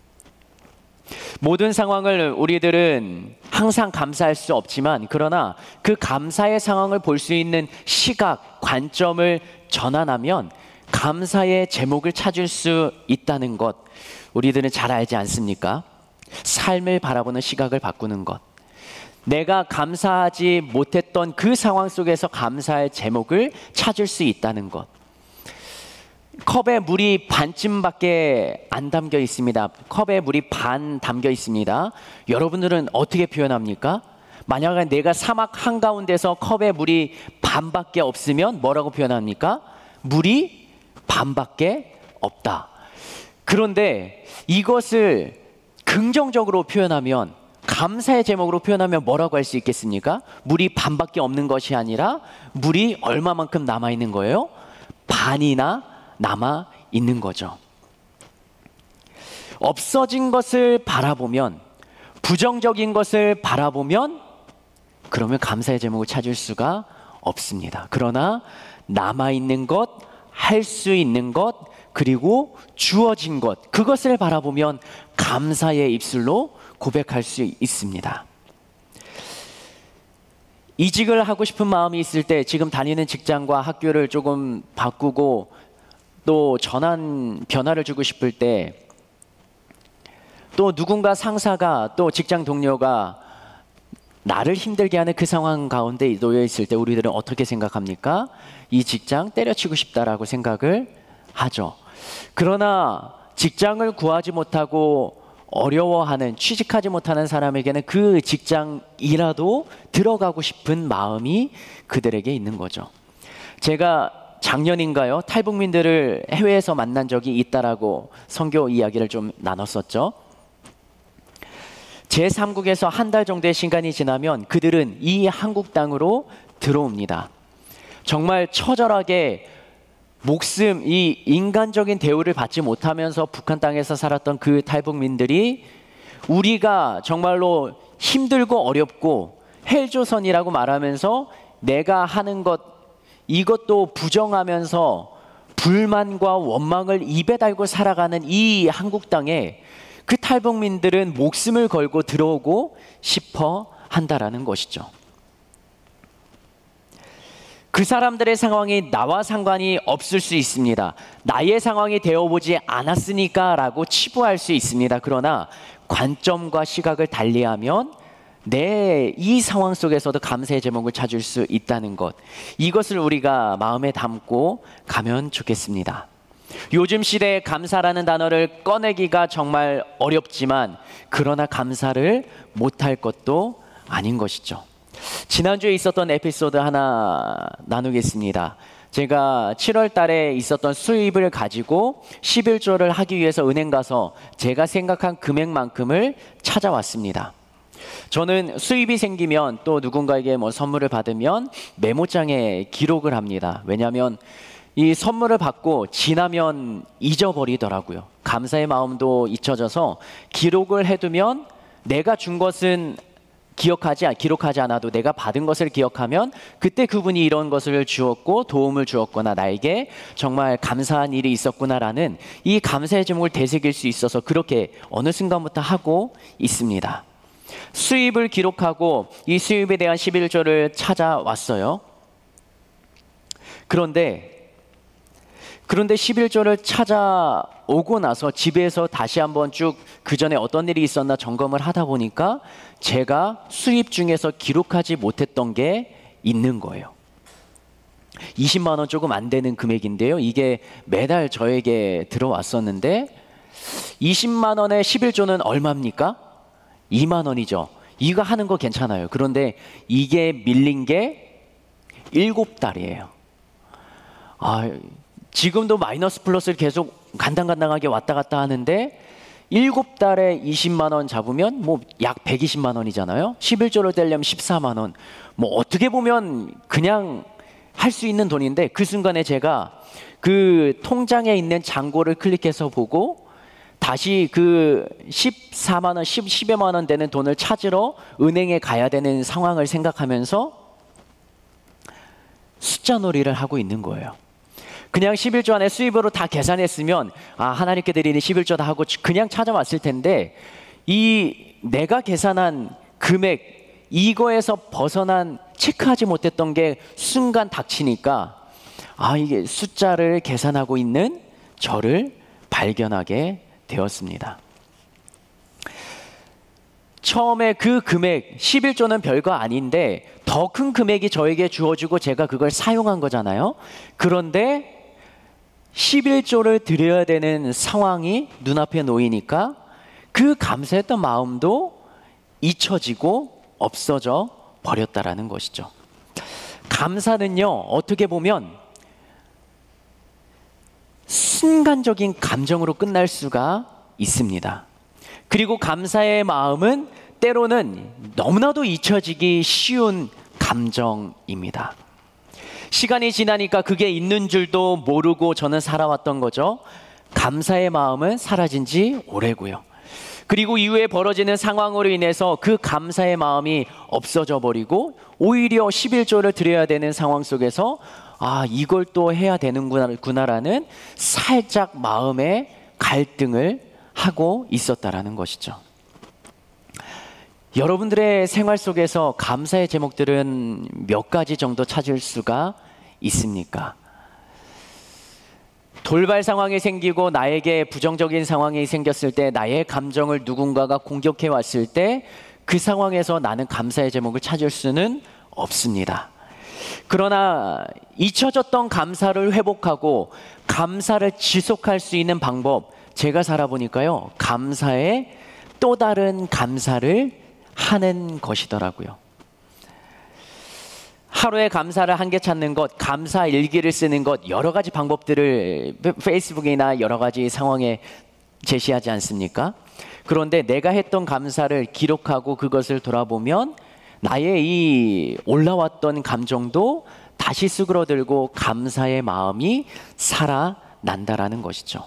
모든 상황을 우리들은 항상 감사할 수 없지만 그러나 그 감사의 상황을 볼 수 있는 시각, 관점을 전환하면 감사의 제목을 찾을 수 있다는 것 우리들은 잘 알지 않습니까? 삶을 바라보는 시각을 바꾸는 것, 내가 감사하지 못했던 그 상황 속에서 감사의 제목을 찾을 수 있다는 것. 컵에 물이 반쯤밖에 안 담겨 있습니다. 컵에 물이 반 담겨 있습니다. 여러분들은 어떻게 표현합니까? 만약에 내가 사막 한가운데서 컵에 물이 반밖에 없으면 뭐라고 표현합니까? 물이 반밖에 없다. 그런데 이것을 긍정적으로 표현하면 감사의 제목으로 표현하면 뭐라고 할 수 있겠습니까? 물이 반밖에 없는 것이 아니라 물이 얼마만큼 남아있는 거예요? 반이나 남아있는 거죠. 없어진 것을 바라보면, 부정적인 것을 바라보면 그러면 감사의 제목을 찾을 수가 없습니다. 그러나 남아있는 것, 할 수 있는 것, 그리고 주어진 것, 그것을 바라보면 감사의 입술로 고백할 수 있습니다. 이직을 하고 싶은 마음이 있을 때 지금 다니는 직장과 학교를 조금 바꾸고 또 변화를 주고 싶을 때 또 누군가 상사가 또 직장 동료가 나를 힘들게 하는 그 상황 가운데 놓여 있을 때 우리들은 어떻게 생각합니까? 이 직장 때려치고 싶다라고 생각을 하죠. 그러나 직장을 구하지 못하고 어려워하는, 취직하지 못하는 사람에게는 그 직장이라도 들어가고 싶은 마음이 그들에게 있는 거죠. 제가 작년인가요? 탈북민들을 해외에서 만난 적이 있다라고 선교 이야기를 좀 나눴었죠. 제3국에서 한 달 정도의 시간이 지나면 그들은 이 한국 땅으로 들어옵니다. 정말 처절하게 이 인간적인 대우를 받지 못하면서 북한 땅에서 살았던 그 탈북민들이 우리가 정말로 힘들고 어렵고 헬조선이라고 말하면서 내가 하는 것 이것도 부정하면서 불만과 원망을 입에 달고 살아가는 이 한국 땅에 그 탈북민들은 목숨을 걸고 들어오고 싶어 한다라는 것이죠. 그 사람들의 상황이 나와 상관이 없을 수 있습니다. 나의 상황이 되어보지 않았으니까 라고 치부할 수 있습니다. 그러나 관점과 시각을 달리하면 이 상황 속에서도 감사의 제목을 찾을 수 있다는 것, 이것을 우리가 마음에 담고 가면 좋겠습니다. 요즘 시대에 감사라는 단어를 꺼내기가 정말 어렵지만 그러나 감사를 못할 것도 아닌 것이죠. 지난주에 있었던 에피소드 하나 나누겠습니다. 제가 7월 달에 있었던 수입을 가지고 11조를 하기 위해서 은행 가서 제가 생각한 금액만큼을 찾아왔습니다. 저는 수입이 생기면 또 누군가에게 선물을 받으면 메모장에 기록을 합니다. 왜냐하면 이 선물을 받고 지나면 잊어버리더라고요. 감사의 마음도 잊혀져서 기록을 해두면 내가 준 것은 기록하지 않아도 내가 받은 것을 기억하면 그때 그분이 이런 것을 주었고 도움을 주었거나 나에게 정말 감사한 일이 있었구나라는 이 감사의 제목을 되새길 수 있어서 그렇게 어느 순간부터 하고 있습니다. 수입을 기록하고 이 수입에 대한 11조를 찾아왔어요. 그런데 11조를 찾아오고 나서 집에서 다시 한번 쭉 그 전에 어떤 일이 있었나 점검을 하다 보니까 제가 수입 중에서 기록하지 못했던 게 있는 거예요. 20만 원 조금 안 되는 금액인데요. 이게 매달 저에게 들어왔었는데 20만 원에 11조는 얼마입니까? 2만 원이죠. 이거 하는 거 괜찮아요. 그런데 이게 밀린 게 7달이에요. 지금도 마이너스 플러스를 계속 간당간당하게 왔다 갔다 하는데 7달에 20만 원 잡으면 약 120만 원이잖아요. 11조를 떼려면 14만 원. 어떻게 보면 그냥 할 수 있는 돈인데 그 순간에 제가 그 통장에 있는 잔고를 클릭해서 보고 다시 그 14만 원, 10여만 원 되는 돈을 찾으러 은행에 가야 되는 상황을 생각하면서 숫자 놀이를 하고 있는 거예요. 그냥 11조 안에 수입으로 다 계산했으면 하나님께 드리는 11조다 하고 그냥 찾아왔을 텐데 이 내가 계산한 금액 이거에서 벗어난 체크하지 못했던 게 순간 닥치니까 이게 숫자를 계산하고 있는 저를 발견하게 되었습니다. 처음에 그 금액 11조는 별거 아닌데 더 큰 금액이 저에게 주어지고 제가 그걸 사용한 거잖아요. 그런데 11조를 드려야 되는 상황이 눈앞에 놓이니까 그 감사했던 마음도 잊혀지고 없어져 버렸다라는 것이죠. 감사는요, 어떻게 보면 순간적인 감정으로 끝날 수가 있습니다. 그리고 감사의 마음은 때로는 너무나도 잊혀지기 쉬운 감정입니다. 시간이 지나니까 그게 있는 줄도 모르고 저는 살아왔던 거죠. 감사의 마음은 사라진 지 오래고요. 그리고 이후에 벌어지는 상황으로 인해서 그 감사의 마음이 없어져 버리고 오히려 11조를 드려야 되는 상황 속에서 이걸 또 해야 되는구나라는 살짝 마음의 갈등을 하고 있었다라는 것이죠. 여러분들의 생활 속에서 감사의 제목들은 몇 가지 정도 찾을 수가 있습니까? 돌발 상황이 생기고 나에게 부정적인 상황이 생겼을 때, 나의 감정을 누군가가 공격해 왔을 때 그 상황에서 나는 감사의 제목을 찾을 수는 없습니다. 그러나 잊혀졌던 감사를 회복하고 감사를 지속할 수 있는 방법, 제가 살아보니까요, 감사에 또 다른 감사를 하는 것이더라고요. 하루에 감사를 한 개 찾는 것, 감사 일기를 쓰는 것, 여러 가지 방법들을 페이스북이나 여러 가지 상황에 제시하지 않습니까? 그런데 내가 했던 감사를 기록하고 그것을 돌아보면 나의 이 올라왔던 감정도 다시 수그러들고 감사의 마음이 살아난다라는 것이죠.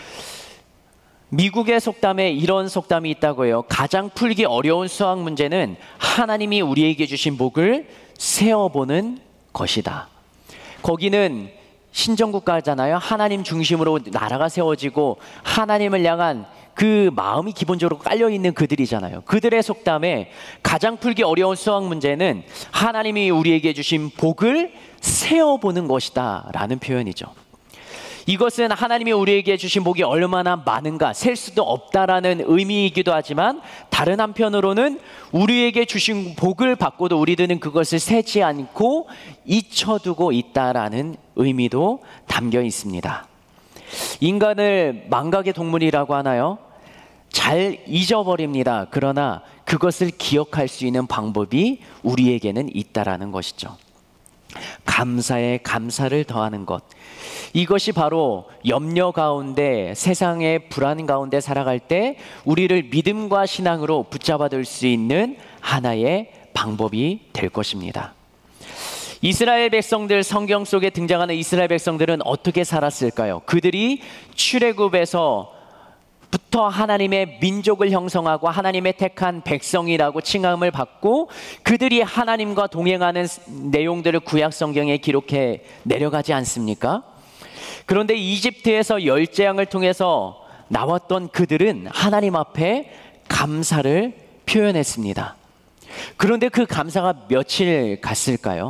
미국의 속담에 이런 속담이 있다고 해요. 가장 풀기 어려운 수학 문제는 하나님이 우리에게 주신 복을 세어보는 것이다. 거기는 신정국가잖아요. 하나님 중심으로 나라가 세워지고 하나님을 향한 그 마음이 기본적으로 깔려있는 그들이잖아요. 그들의 속담에 가장 풀기 어려운 수학 문제는 하나님이 우리에게 주신 복을 세어보는 것이다 라는 표현이죠. 이것은 하나님이 우리에게 주신 복이 얼마나 많은가 셀 수도 없다라는 의미이기도 하지만, 다른 한편으로는 우리에게 주신 복을 받고도 우리들은 그것을 세지 않고 잊혀두고 있다라는 의미도 담겨 있습니다. 인간을 망각의 동물이라고 하나요? 잘 잊어버립니다. 그러나 그것을 기억할 수 있는 방법이 우리에게는 있다라는 것이죠. 감사에 감사를 더하는 것, 이것이 바로 염려 가운데, 세상의 불안 가운데 살아갈 때 우리를 믿음과 신앙으로 붙잡아둘 수 있는 하나의 방법이 될 것입니다. 이스라엘 백성들, 성경 속에 등장하는 이스라엘 백성들은 어떻게 살았을까요? 그들이 출애굽에서 부터 하나님의 민족을 형성하고 하나님의 택한 백성이라고 칭함을 받고 그들이 하나님과 동행하는 내용들을 구약 성경에 기록해 내려가지 않습니까? 그런데 이집트에서 열재앙을 통해서 나왔던 그들은 하나님 앞에 감사를 표현했습니다. 그런데 그 감사가 며칠 갔을까요?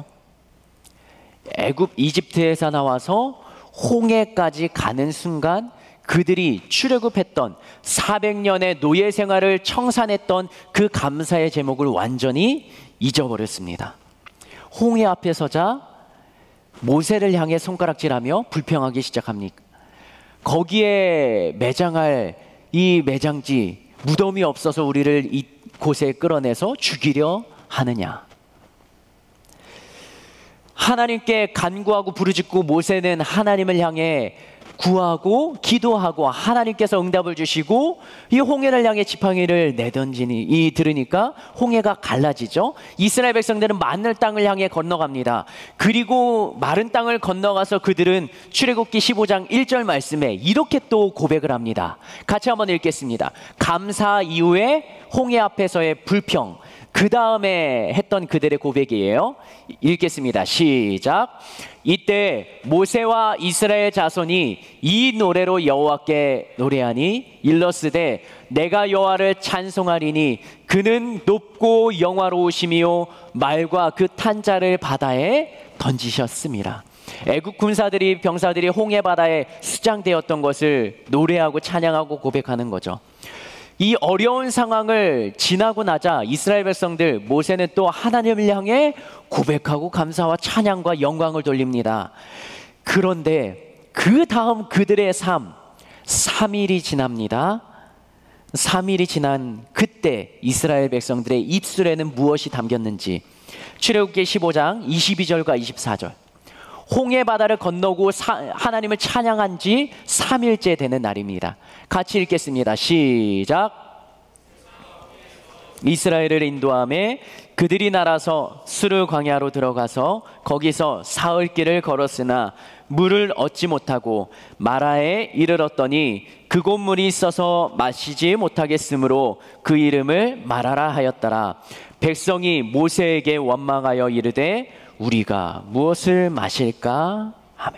이집트에서 나와서 홍해까지 가는 순간 그들이 출애굽했던 400년의 노예 생활을 청산했던 그 감사의 제목을 완전히 잊어버렸습니다. 홍해 앞에 서자 모세를 향해 손가락질하며 불평하기 시작합니까? 거기에 매장할 이 매장지, 무덤이 없어서 우리를 이곳에 끌어내서 죽이려 하느냐? 하나님께 간구하고 부르짖고 모세는 하나님을 향해 구하고 기도하고 하나님께서 응답을 주시고 이 홍해를 향해 지팡이를 내던지니 들으니까 홍해가 갈라지죠. 이스라엘 백성들은 마른 땅을 향해 건너갑니다. 그리고 마른 땅을 건너가서 그들은 출애굽기 15장 1절 말씀에 이렇게 또 고백을 합니다. 같이 한번 읽겠습니다. 감사 이후에 홍해 앞에서의 불평, 그 다음에 했던 그들의 고백이에요. 읽겠습니다. 시작. 이때 모세와 이스라엘 자손이 이 노래로 여호와께 노래하니 일러스되 내가 여호와를 찬송하리니 그는 높고 영화로우시며 말과 그 탄자를 바다에 던지셨습니다. 애국 군사들이, 병사들이 홍해 바다에 수장되었던 것을 노래하고 찬양하고 고백하는 거죠. 이 어려운 상황을 지나고 나자 이스라엘 백성들, 모세는 또 하나님을 향해 고백하고 감사와 찬양과 영광을 돌립니다. 그런데 그 다음 그들의 삶, 3일이 지납니다. 3일이 지난 그때 이스라엘 백성들의 입술에는 무엇이 담겼는지 출애굽기 15장 22절과 24절. 홍해 바다를 건너고 하나님을 찬양한 지 3일째 되는 날입니다. 같이 읽겠습니다. 시작. 이스라엘을 인도하며 그들이 날아서 수르 광야로 들어가서 거기서 사흘 길을 걸었으나 물을 얻지 못하고 마라에 이르렀더니 그곳 물이 있어서 마시지 못하겠으므로 그 이름을 마라라 하였더라. 백성이 모세에게 원망하여 이르되 우리가 무엇을 마실까 하매.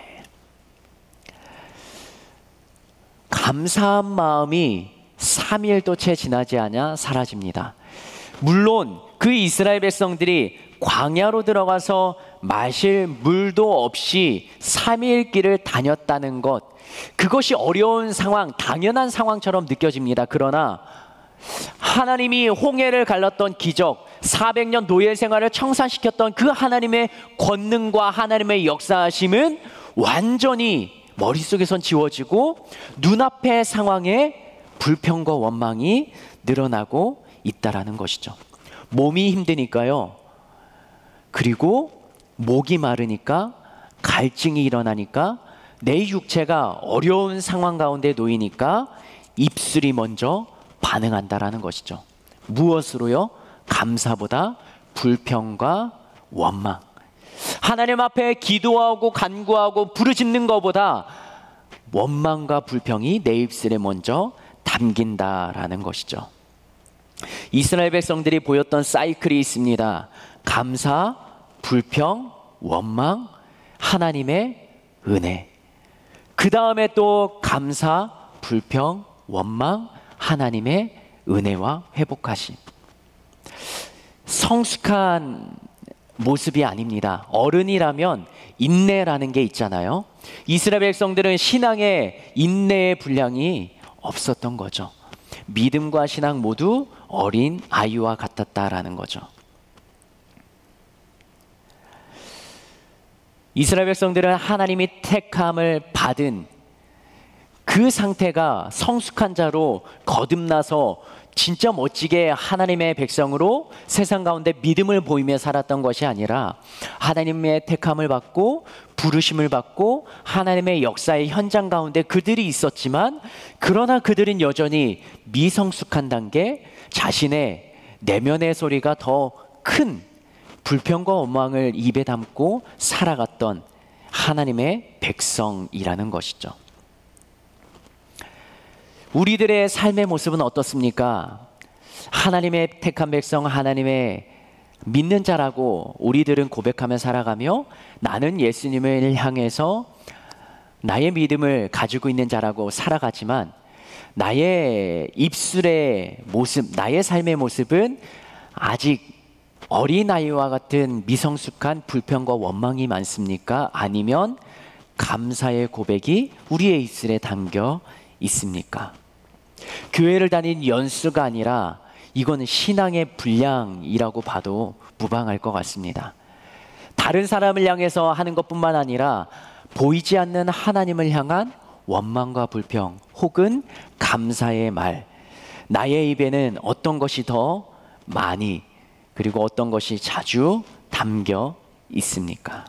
감사한 마음이 3일도 채 지나지 않아 사라집니다. 물론 그 이스라엘 백성들이 광야로 들어가서 마실 물도 없이 3일 길을 다녔다는 것, 그것이 어려운 상황, 당연한 상황처럼 느껴집니다. 그러나 하나님이 홍해를 갈랐던 기적, 400년 노예 생활을 청산시켰던 그 하나님의 권능과 하나님의 역사하심은 완전히 머릿속에선 지워지고 눈앞의 상황에 불평과 원망이 늘어나고 있다라는 것이죠. 몸이 힘드니까요. 그리고 목이 마르니까, 갈증이 일어나니까, 내 육체가 어려운 상황 가운데 놓이니까 입술이 먼저 반응한다라는 것이죠. 무엇으로요? 감사보다 불평과 원망. 하나님 앞에 기도하고 간구하고 부르짖는 것보다 원망과 불평이 내 입술에 먼저 담긴다라는 것이죠. 이스라엘 백성들이 보였던 사이클이 있습니다. 감사, 불평, 원망, 하나님의 은혜. 그 다음에 또 감사, 불평, 원망, 하나님의 은혜와 회복하심. 성숙한 모습이 아닙니다. 어른이라면 인내라는 게 있잖아요. 이스라엘 백성들은 신앙에 인내의 분량이 없었던 거죠. 믿음과 신앙 모두 어린 아이와 같았다라는 거죠. 이스라엘 백성들은 하나님이 택함을 받은 그 상태가 성숙한 자로 거듭나서 진짜 멋지게 하나님의 백성으로 세상 가운데 믿음을 보이며 살았던 것이 아니라 하나님의 택함을 받고 부르심을 받고 하나님의 역사의 현장 가운데 그들이 있었지만, 그러나 그들은 여전히 미성숙한 단계, 자신의 내면의 소리가 더 큰 불평과 원망을 입에 담고 살아갔던 하나님의 백성이라는 것이죠. 우리들의 삶의 모습은 어떻습니까? 하나님의 택한 백성, 하나님의 믿는 자라고 우리들은 고백하며 살아가며 나는 예수님을 향해서 나의 믿음을 가지고 있는 자라고 살아가지만, 나의 입술의 모습, 나의 삶의 모습은 아직 어린아이와 같은 미성숙한 불평과 원망이 많습니까? 아니면 감사의 고백이 우리의 입술에 담겨 있습니까? 교회를 다닌 연수가 아니라 이건 신앙의 분량이라고 봐도 무방할 것 같습니다. 다른 사람을 향해서 하는 것뿐만 아니라 보이지 않는 하나님을 향한 원망과 불평 혹은 감사의 말, 나의 입에는 어떤 것이 더 많이 그리고 어떤 것이 자주 담겨 있습니까?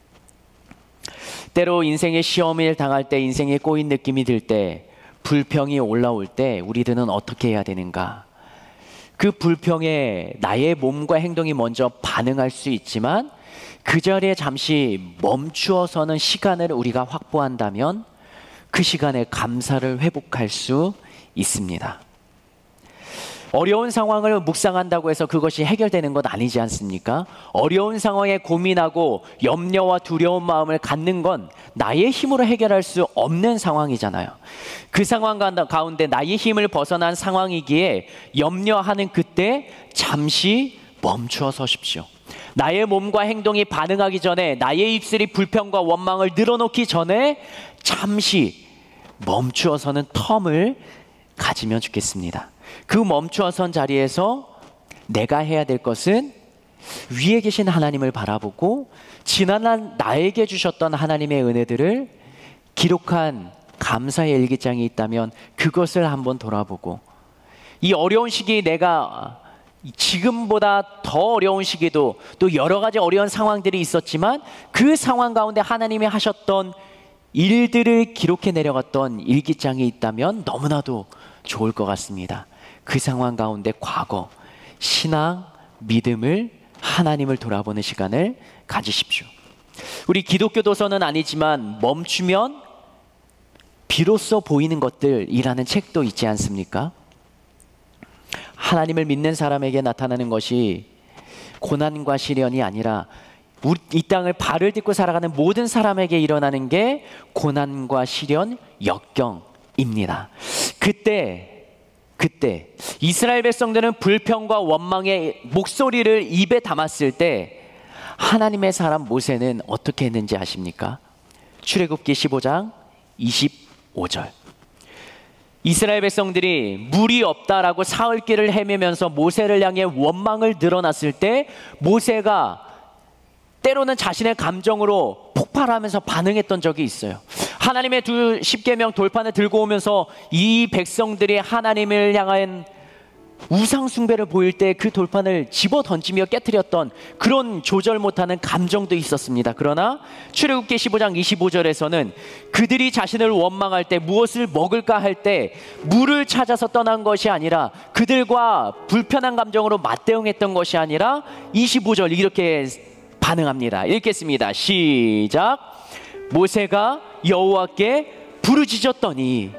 때로 인생의 시험을 당할 때, 인생에 꼬인 느낌이 들 때, 불평이 올라올 때 우리들은 어떻게 해야 되는가? 그 불평에 나의 몸과 행동이 먼저 반응할 수 있지만 그 자리에 잠시 멈추어서는 시간을 우리가 확보한다면 그 시간에 감사를 회복할 수 있습니다. 어려운 상황을 묵상한다고 해서 그것이 해결되는 것 아니지 않습니까? 어려운 상황에 고민하고 염려와 두려운 마음을 갖는 건 나의 힘으로 해결할 수 없는 상황이잖아요. 그 상황 가운데 나의 힘을 벗어난 상황이기에 염려하는 그때 잠시 멈추어 서십시오. 나의 몸과 행동이 반응하기 전에, 나의 입술이 불평과 원망을 늘어놓기 전에 잠시 멈추어서는 텀을 가지면 좋겠습니다. 그 멈추어선 자리에서 내가 해야 될 것은 위에 계신 하나님을 바라보고 지난날 나에게 주셨던 하나님의 은혜들을 기록한 감사의 일기장이 있다면 그것을 한번 돌아보고, 이 어려운 시기, 내가 지금보다 더 어려운 시기도 또 여러 가지 어려운 상황들이 있었지만 그 상황 가운데 하나님이 하셨던 일들을 기록해 내려갔던 일기장이 있다면 너무나도 좋을 것 같습니다. 그 상황 가운데 과거, 신앙, 믿음을, 하나님을 돌아보는 시간을 가지십시오. 우리 기독교 도서는 아니지만 멈추면 비로소 보이는 것들이라는 책도 있지 않습니까? 하나님을 믿는 사람에게 나타나는 것이 고난과 시련이 아니라 이 땅을 발을 딛고 살아가는 모든 사람에게 일어나는 게 고난과 시련, 역경입니다. 그때 이스라엘 백성들은 불평과 원망의 목소리를 입에 담았을 때 하나님의 사람 모세는 어떻게 했는지 아십니까? 출애굽기 15장 25절. 이스라엘 백성들이 물이 없다라고 사흘길을 헤매면서 모세를 향해 원망을 늘어났을 때 모세가 때로는 자신의 감정으로 폭발하면서 반응했던 적이 있어요. 하나님의 두 십계명 돌판을 들고 오면서 이 백성들이 하나님을 향한 우상 숭배를 보일 때 그 돌판을 집어 던지며 깨뜨렸던 그런 조절 못하는 감정도 있었습니다. 그러나 출애굽기 15장 25절에서는 그들이 자신을 원망할 때 무엇을 먹을까 할 때 물을 찾아서 떠난 것이 아니라 그들과 불편한 감정으로 맞대응했던 것이 아니라 25절 이렇게 반응합니다. 읽겠습니다. 시작. 모세가 여호와께 부르짖었더니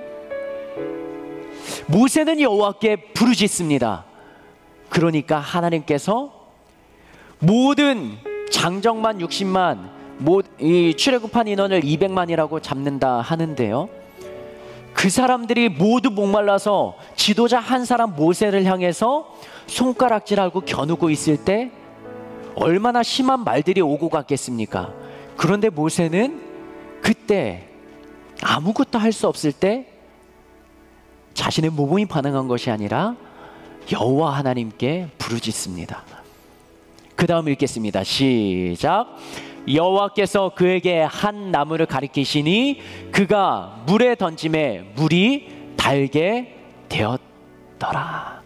모세는 여호와께 부르짖습니다. 그러니까 하나님께서 모든 장정만 60만 이 출애굽한 인원을 200만이라고 잡는다 하는데요, 그 사람들이 모두 목말라서 지도자 한 사람 모세를 향해서 손가락질하고 겨누고 있을 때 얼마나 심한 말들이 오고 갔겠습니까? 그런데 모세는 그때 아무것도 할 수 없을 때 자신의 몸이 반응한 것이 아니라 여호와 하나님께 부르짖습니다. 그 다음 읽겠습니다. 시작. 여호와께서 그에게 한 나무를 가리키시니 그가 물에 던짐에 물이 달게 되었더라.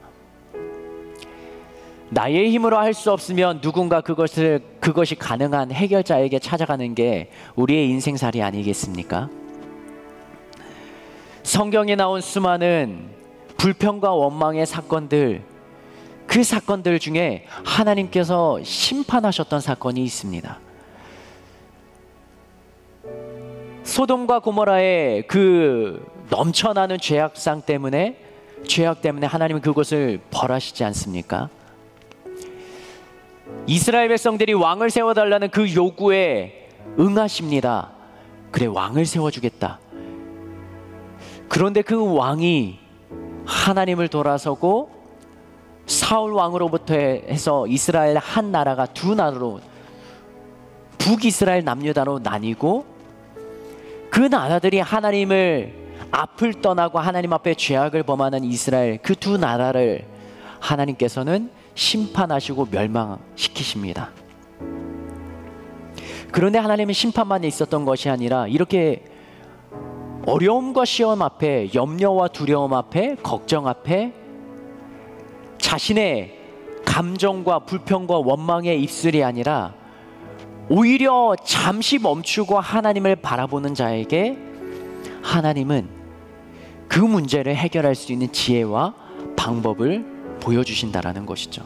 나의 힘으로 할 수 없으면 누군가 그것이 가능한 해결자에게 찾아가는 게 우리의 인생살이 아니겠습니까? 성경에 나온 수많은 불평과 원망의 사건들, 그 사건들 중에 하나님께서 심판하셨던 사건이 있습니다. 소돔과 고모라의 그 넘쳐나는 죄악 때문에 하나님은 그것을 벌하시지 않습니까? 이스라엘 백성들이 왕을 세워달라는 그 요구에 응하십니다. 그래, 왕을 세워주겠다. 그런데 그 왕이 하나님을 돌아서고 사울 왕으로부터 해서 이스라엘 한 나라가 두 나라로, 북이스라엘 남유다로 나뉘고 그 나라들이 하나님을 앞을 떠나고 하나님 앞에 죄악을 범하는 이스라엘, 그 두 나라를 하나님께서는 심판하시고 멸망시키십니다. 그런데 하나님의 심판만 있었던 것이 아니라 이렇게 어려움과 시험 앞에, 염려와 두려움 앞에, 걱정 앞에 자신의 감정과 불평과 원망의 입술이 아니라 오히려 잠시 멈추고 하나님을 바라보는 자에게 하나님은 그 문제를 해결할 수 있는 지혜와 방법을 보여주신다라는 것이죠.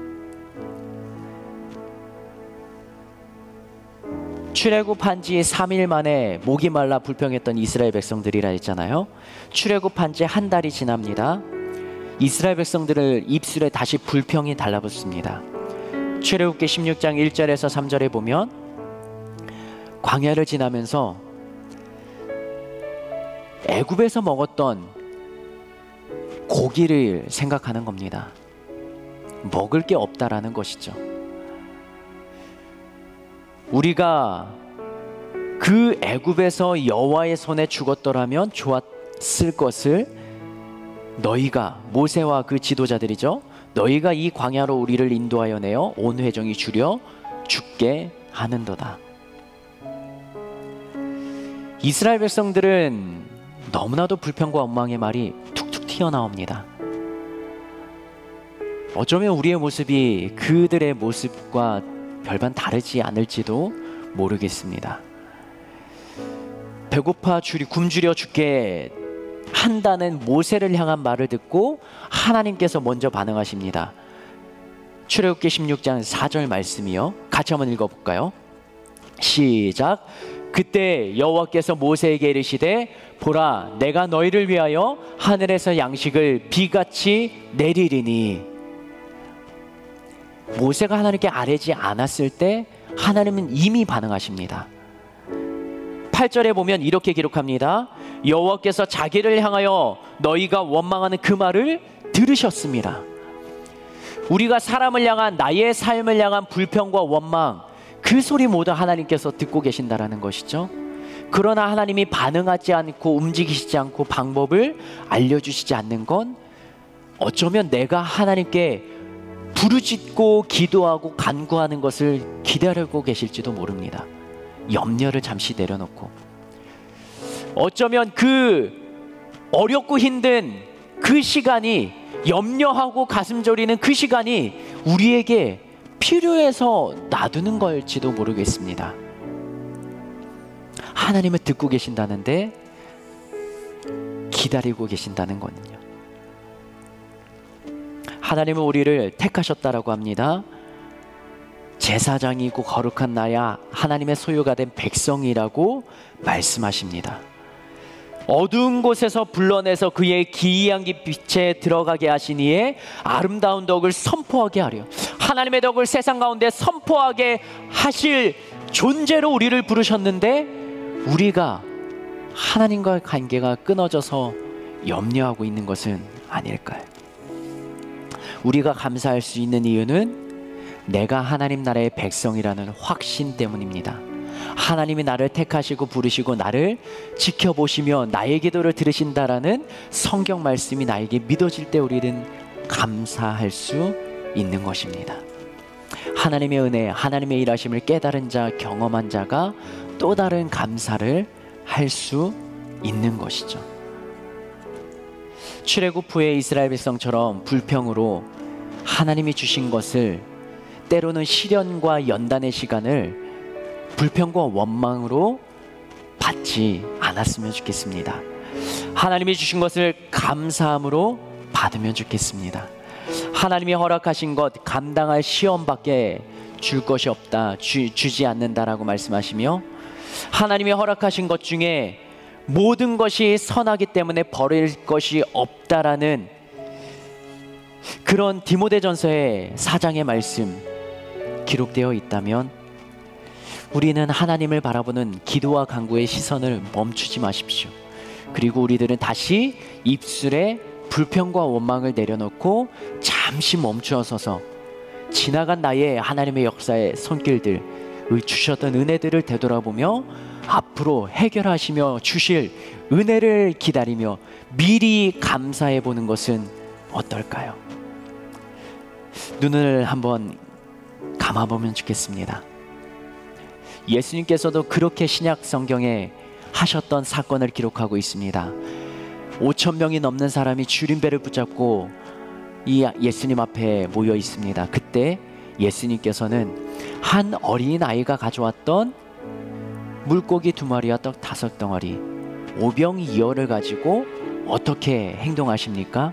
출애굽한 지 3일 만에 목이 말라 불평했던 이스라엘 백성들이라 했잖아요. 출애굽한 지 한 달이 지납니다. 이스라엘 백성들을 입술에 다시 불평이 달라붙습니다. 출애굽기 16장 1절에서 3절에 보면 광야를 지나면서 애굽에서 먹었던 고기를 생각하는 겁니다. 먹을 게 없다라는 것이죠. 우리가 그 애굽에서 여호와의 손에 죽었더라면 좋았을 것을 너희가, 모세와 그 지도자들이죠, 너희가 이 광야로 우리를 인도하여 내어 온 회중이 주려 죽게 하는도다. 이스라엘 백성들은 너무나도 불평과 원망의 말이 툭툭 튀어나옵니다. 어쩌면 우리의 모습이 그들의 모습과 별반 다르지 않을지도 모르겠습니다. 배고파 굶주려 죽게 한다는 모세를 향한 말을 듣고 하나님께서 먼저 반응하십니다. 출애굽기 16장 4절 말씀이요. 같이 한번 읽어볼까요? 시작. 그때 여호와께서 모세에게 이르시되 보라 내가 너희를 위하여 하늘에서 양식을 비같이 내리리니. 모세가 하나님께 아뢰지 않았을 때 하나님은 이미 반응하십니다. 8절에 보면 이렇게 기록합니다. 여호와께서 자기를 향하여 너희가 원망하는 그 말을 들으셨습니다. 우리가 사람을 향한, 나의 삶을 향한 불평과 원망, 그 소리 모두 하나님께서 듣고 계신다라는 것이죠. 그러나 하나님이 반응하지 않고 움직이시지 않고 방법을 알려주시지 않는 건 어쩌면 내가 하나님께 부르짖고 기도하고 간구하는 것을 기다리고 계실지도 모릅니다. 염려를 잠시 내려놓고 어쩌면 그 어렵고 힘든 그 시간이, 염려하고 가슴 졸이는 그 시간이 우리에게 필요해서 놔두는 걸지도 모르겠습니다. 하나님을 듣고 계신다는데 기다리고 계신다는 거는요. 하나님은 우리를 택하셨다라고 합니다. 제사장이고 거룩한 나야 하나님의 소유가 된 백성이라고 말씀하십니다. 어두운 곳에서 불러내서 그의 기이한 빛에 들어가게 하신 이의 아름다운 덕을 선포하게 하려, 하나님의 덕을 세상 가운데 선포하게 하실 존재로 우리를 부르셨는데 우리가 하나님과의 관계가 끊어져서 염려하고 있는 것은 아닐까요? 우리가 감사할 수 있는 이유는 내가 하나님 나라의 백성이라는 확신 때문입니다. 하나님이 나를 택하시고 부르시고 나를 지켜보시며 나의 기도를 들으신다라는 성경 말씀이 나에게 믿어질 때 우리는 감사할 수 있는 것입니다. 하나님의 은혜, 하나님의 일하심을 깨달은 자, 경험한 자가 또 다른 감사를 할 수 있는 것이죠. 출애굽 후에 이스라엘 백성처럼 불평으로 하나님이 주신 것을, 때로는 시련과 연단의 시간을 불평과 원망으로 받지 않았으면 좋겠습니다. 하나님이 주신 것을 감사함으로 받으면 좋겠습니다. 하나님이 허락하신 것, 감당할 시험밖에 줄 것이 없다, 주지 않는다라고 말씀하시며, 하나님이 허락하신 것 중에 모든 것이 선하기 때문에 버릴 것이 없다라는 그런 디모데전서의 4장의 말씀 기록되어 있다면 우리는 하나님을 바라보는 기도와 간구의 시선을 멈추지 마십시오. 그리고 우리들은 다시 입술에 불평과 원망을 내려놓고 잠시 멈추어 서서 지나간 나의 하나님의 역사의 손길들, 주셨던 은혜들을 되돌아보며 앞으로 해결하시며 주실 은혜를 기다리며 미리 감사해 보는 것은 어떨까요? 눈을 한번 감아보면 좋겠습니다. 예수님께서도 그렇게 신약 성경에 하셨던 사건을 기록하고 있습니다. 5,000명이 넘는 사람이 주림배를 붙잡고 이 예수님 앞에 모여 있습니다. 그때 예수님께서는 한 어린 아이가 가져왔던 물고기 2마리와 떡 5덩어리, 오병이어를 가지고 어떻게 행동하십니까?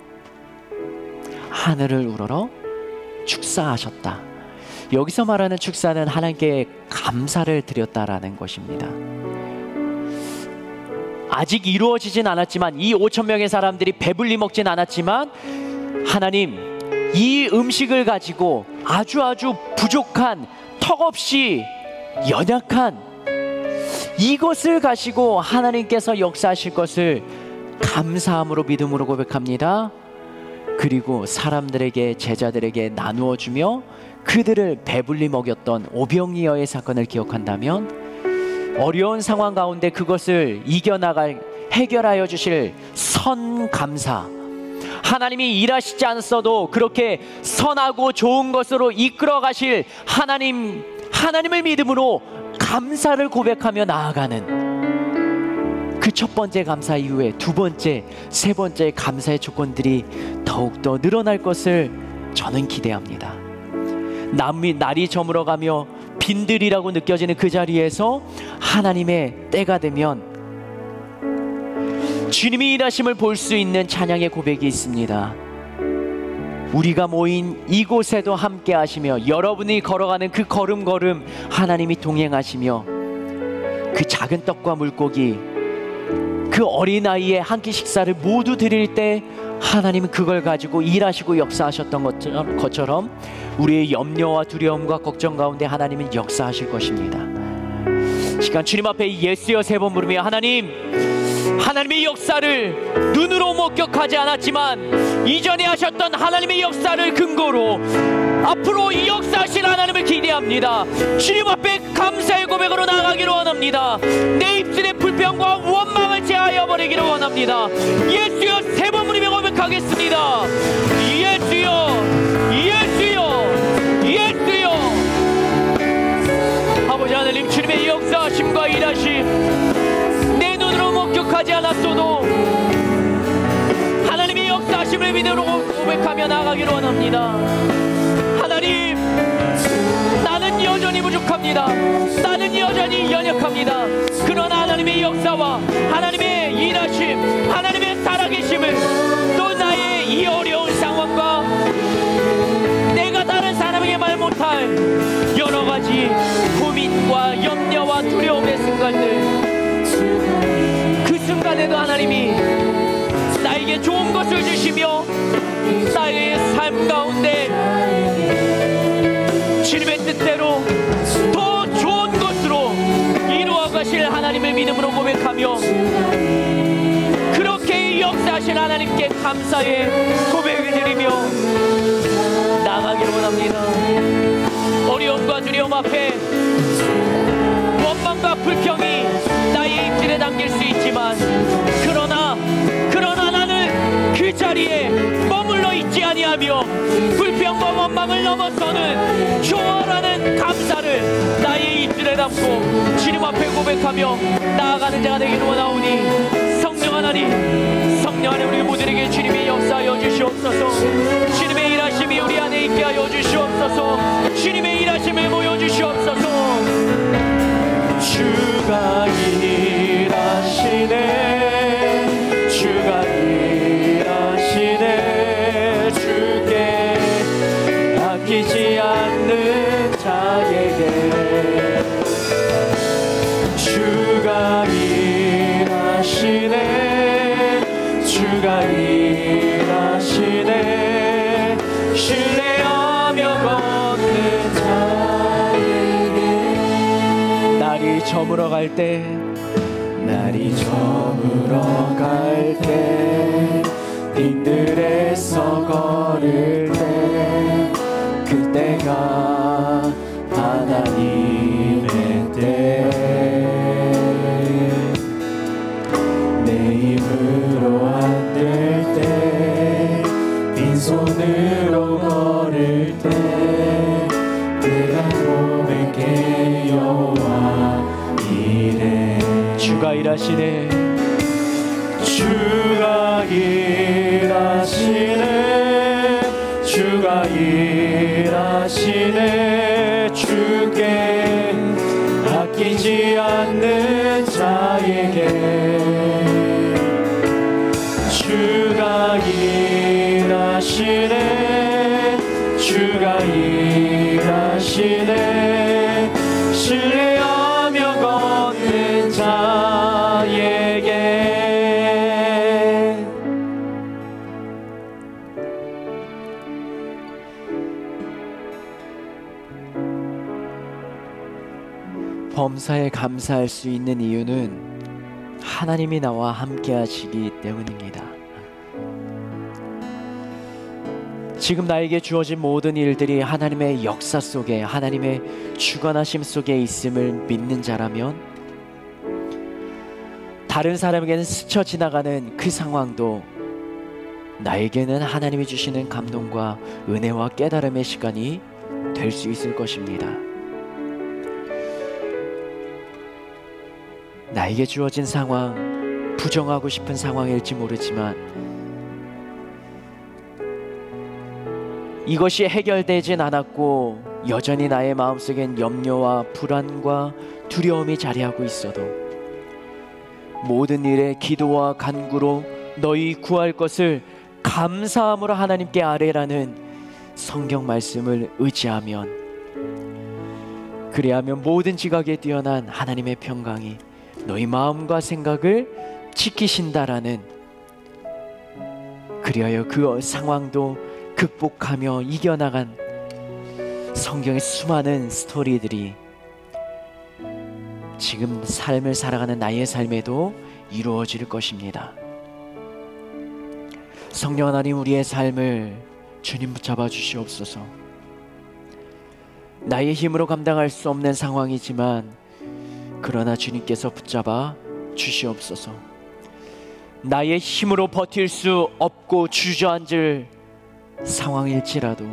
하늘을 우러러 축사하셨다. 여기서 말하는 축사는 하나님께 감사를 드렸다라는 것입니다. 아직 이루어지진 않았지만, 이 5,000명의 사람들이 배불리 먹진 않았지만 하나님, 이 음식을 가지고 아주 부족한, 턱없이 연약한 이것을 가지고 하나님께서 역사하실 것을 감사함으로, 믿음으로 고백합니다. 그리고 사람들에게, 제자들에게 나누어 주며 그들을 배불리 먹였던 오병이어의 사건을 기억한다면 어려운 상황 가운데 그것을 이겨나갈, 해결하여 주실 선감사, 하나님이 일하시지 않았어도 그렇게 선하고 좋은 것으로 이끌어 가실 하나님을 믿음으로 감사를 고백하며 나아가는 그 첫 번째 감사 이후에 두 번째, 세 번째 감사의 조건들이 더욱더 늘어날 것을 저는 기대합니다. 날이 저물어가며 빈들이라고 느껴지는 그 자리에서 하나님의 때가 되면 주님이 일하심을 볼 수 있는 찬양의 고백이 있습니다. 우리가 모인 이곳에도 함께 하시며 여러분이 걸어가는 그 걸음걸음 하나님이 동행하시며 그 작은 떡과 물고기 그 어린아이의 한 끼 식사를 모두 드릴 때 하나님은 그걸 가지고 일하시고 역사하셨던 것처럼 우리의 염려와 두려움과 걱정 가운데 하나님은 역사하실 것입니다. 시간 주님 앞에 예수여 3번 부르며 하나님의 역사를 눈으로 목격하지 않았지만 이전에 하셨던 하나님의 역사를 근거로 앞으로 역사하실 하나님을 기대합니다. 주님 앞에 감사의 고백으로 나아가기를 원합니다. 내 입술의 불평과 원망을 제하여 버리기를 원합니다. 예수여 3번 부르며 고백하겠습니다. 예수여, 예수여, 예수여. 아버지 하나님, 주님의 역사하심과 일하심 내 눈으로 목격하지 않았어도 하나님의 역사하심을 믿음으로 고백하며 나아가기를 원합니다. 하나님, 나는 여전히 부족합니다. 나는 여전히 연약합니다. 그러나 하나님의 역사와 하나님의 일하심, 하나님의 살아계심을 또 나의 이 어려운 상황과 내가 다른 사람에게 말 못할 여러 가지 고민과 염려와 두려움의 순간들, 그 순간에도 하나님이 나에게 좋은 것을 주시며 나의 삶 가운데 주님의 뜻대로 더 좋은 것으로 이루어 가실 하나님을 믿음으로 고백하며 그렇게 역사하신 하나님께 감사의 고백을 드리며 나아가기를 원합니다. 어려움과 두려움 앞에 원망과 불평이 나의 입술에 담길 수 있지만 그러나 나는 그 자리에 머물러 있지 아니하며 불평과 원망을 넘어서는 초월하는 감사를 나의 입술에 담고 주님 앞에 고백하며 나아가는 자가 되기를 원하오니 성령 하나님 우리 모두에게 주님의 역사하여 주시옵소서. 주님의 일하심이 우리 안에 있게 하여 주시옵소서. 주님의 일하심을 보여주시옵소서. 주가 일하시네, 주가 일하시네. 주께 아끼지 않는 자에게 주가 일하시네, 주가 일하시네. 신뢰하며 걷는 자에게 날이 저물어 갈 때 빈들에서 걸을 때 그때가 하나님의 때 내 힘으로 안 될 때 빈손으로 걸을 때 내가 고백해 여호와 이래. 주가 일하시네, 주가 일하시네, 주가 일하시네. 주께 아끼지 않는 자에게 주가 일하시네, 주가 일하시네. 신뢰하며 걷는 자에게. 범사에 감사할 수 있는 이유는 하나님이 나와 함께 하시기 때문입니다. 지금 나에게 주어진 모든 일들이 하나님의 역사 속에, 하나님의 주관하심 속에 있음을 믿는 자라면 다른 사람에게는 스쳐 지나가는 그 상황도 나에게는 하나님이 주시는 감동과 은혜와 깨달음의 시간이 될 수 있을 것입니다. 나에게 주어진 상황, 부정하고 싶은 상황일지 모르지만 이것이 해결되진 않았고 여전히 나의 마음속엔 염려와 불안과 두려움이 자리하고 있어도 모든 일에 기도와 간구로 너희 구할 것을 감사함으로 하나님께 아뢰라는 성경 말씀을 의지하면, 그리하면 모든 지각에 뛰어난 하나님의 평강이 너희 마음과 생각을 지키신다라는, 그리하여 그 상황도 극복하며 이겨나간 성경의 수많은 스토리들이 지금 삶을 살아가는 나의 삶에도 이루어질 것입니다. 성령 하나님, 우리의 삶을 주님 붙잡아 주시옵소서. 나의 힘으로 감당할 수 없는 상황이지만 그러나 주님께서 붙잡아 주시옵소서. 나의 힘으로 버틸 수 없고 주저앉을 상황일지라도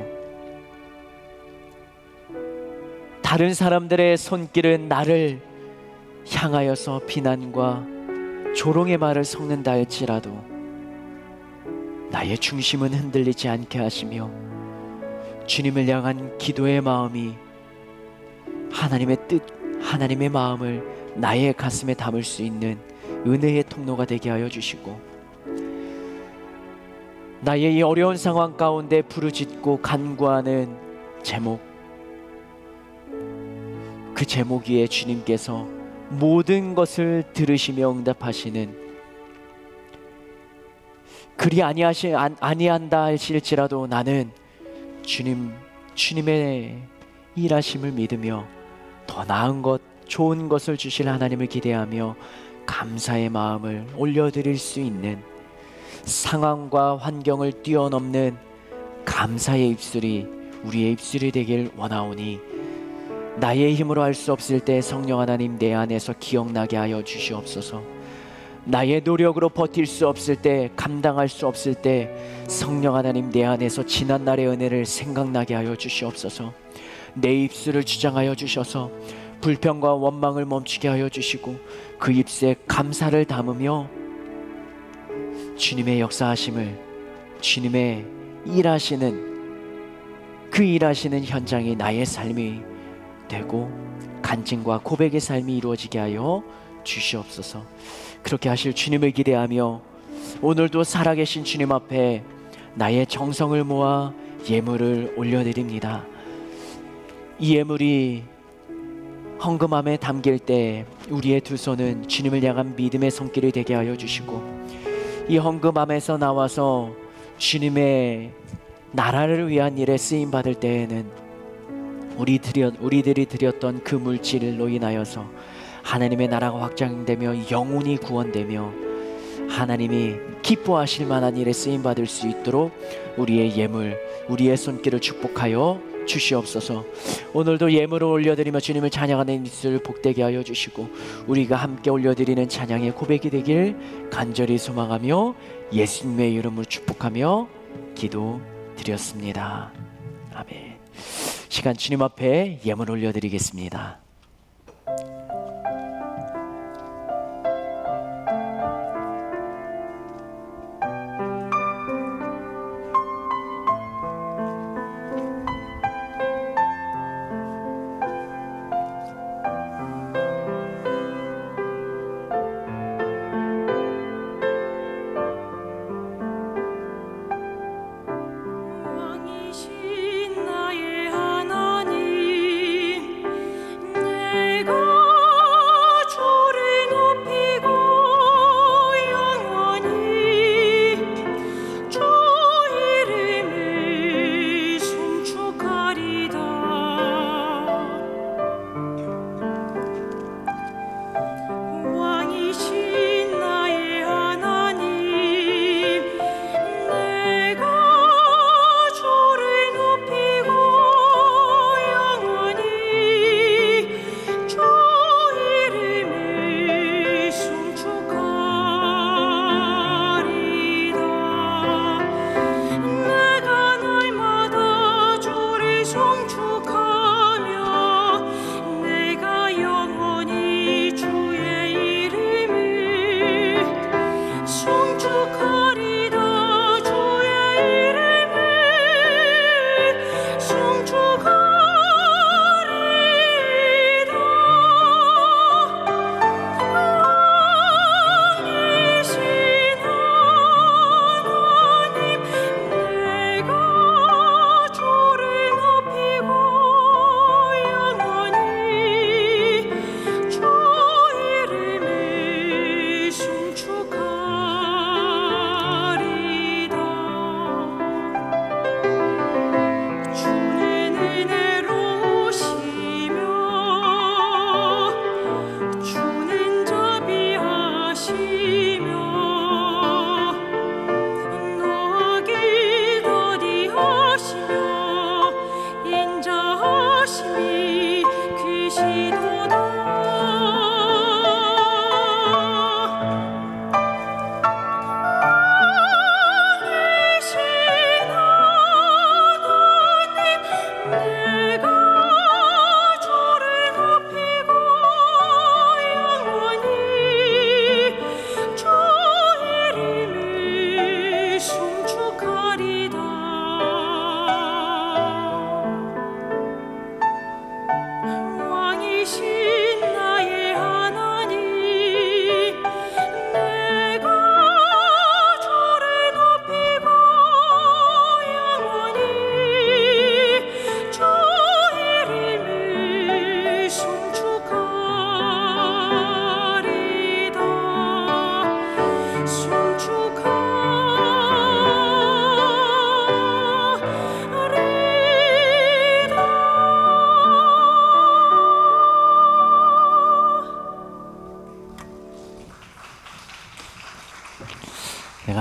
다른 사람들의 손길은 나를 향하여서 비난과 조롱의 말을 섞는다 할지라도 나의 중심은 흔들리지 않게 하시며 주님을 향한 기도의 마음이 하나님의 뜻, 하나님의 마음을 나의 가슴에 담을 수 있는 은혜의 통로가 되게 하여 주시고, 나의 이 어려운 상황 가운데 부르짖고 간구하는 제목, 그 제목 위에 주님께서 모든 것을 들으시며 응답하시는, 그리 아니한다 할지라도 나는 주님의 일하심을 믿으며 더 나은 것, 좋은 것을 주실 하나님을 기대하며 감사의 마음을 올려드릴 수 있는, 상황과 환경을 뛰어넘는 감사의 입술이 우리의 입술이 되길 원하오니, 나의 힘으로 할 수 없을 때 성령 하나님 내 안에서 기억나게 하여 주시옵소서. 나의 노력으로 버틸 수 없을 때, 감당할 수 없을 때 성령 하나님 내 안에서 지난날의 은혜를 생각나게 하여 주시옵소서. 내 입술을 주장하여 주셔서 불평과 원망을 멈추게 하여 주시고 그 입술에 감사를 담으며 주님의 역사하심을, 주님의 일하시는 그 일하시는 현장이 나의 삶이 되고 간증과 고백의 삶이 이루어지게 하여 주시옵소서. 그렇게 하실 주님을 기대하며 오늘도 살아계신 주님 앞에 나의 정성을 모아 예물을 올려드립니다. 이 예물이 헌금함에 담길 때 우리의 두 손은 주님을 향한 믿음의 손길이 되게 하여 주시고, 이 헌금함에서 나와서 주님의 나라를 위한 일에 쓰임 받을 때에는 우리들이 드렸던 그 물질로 인하여서 하나님의 나라가 확장되며 영혼이 구원되며 하나님이 기뻐하실 만한 일에 쓰임 받을 수 있도록 우리의 예물, 우리의 손길을 축복하여 주시옵소서. 오늘도 예물을 올려드리며 주님을 찬양하는 입술을 복되게 하여 주시고 우리가 함께 올려드리는 찬양의 고백이 되길 간절히 소망하며 예수님의 이름으로 축복하며 기도드렸습니다. 아멘. 시간 주님 앞에 예물 올려드리겠습니다. 나의 하나님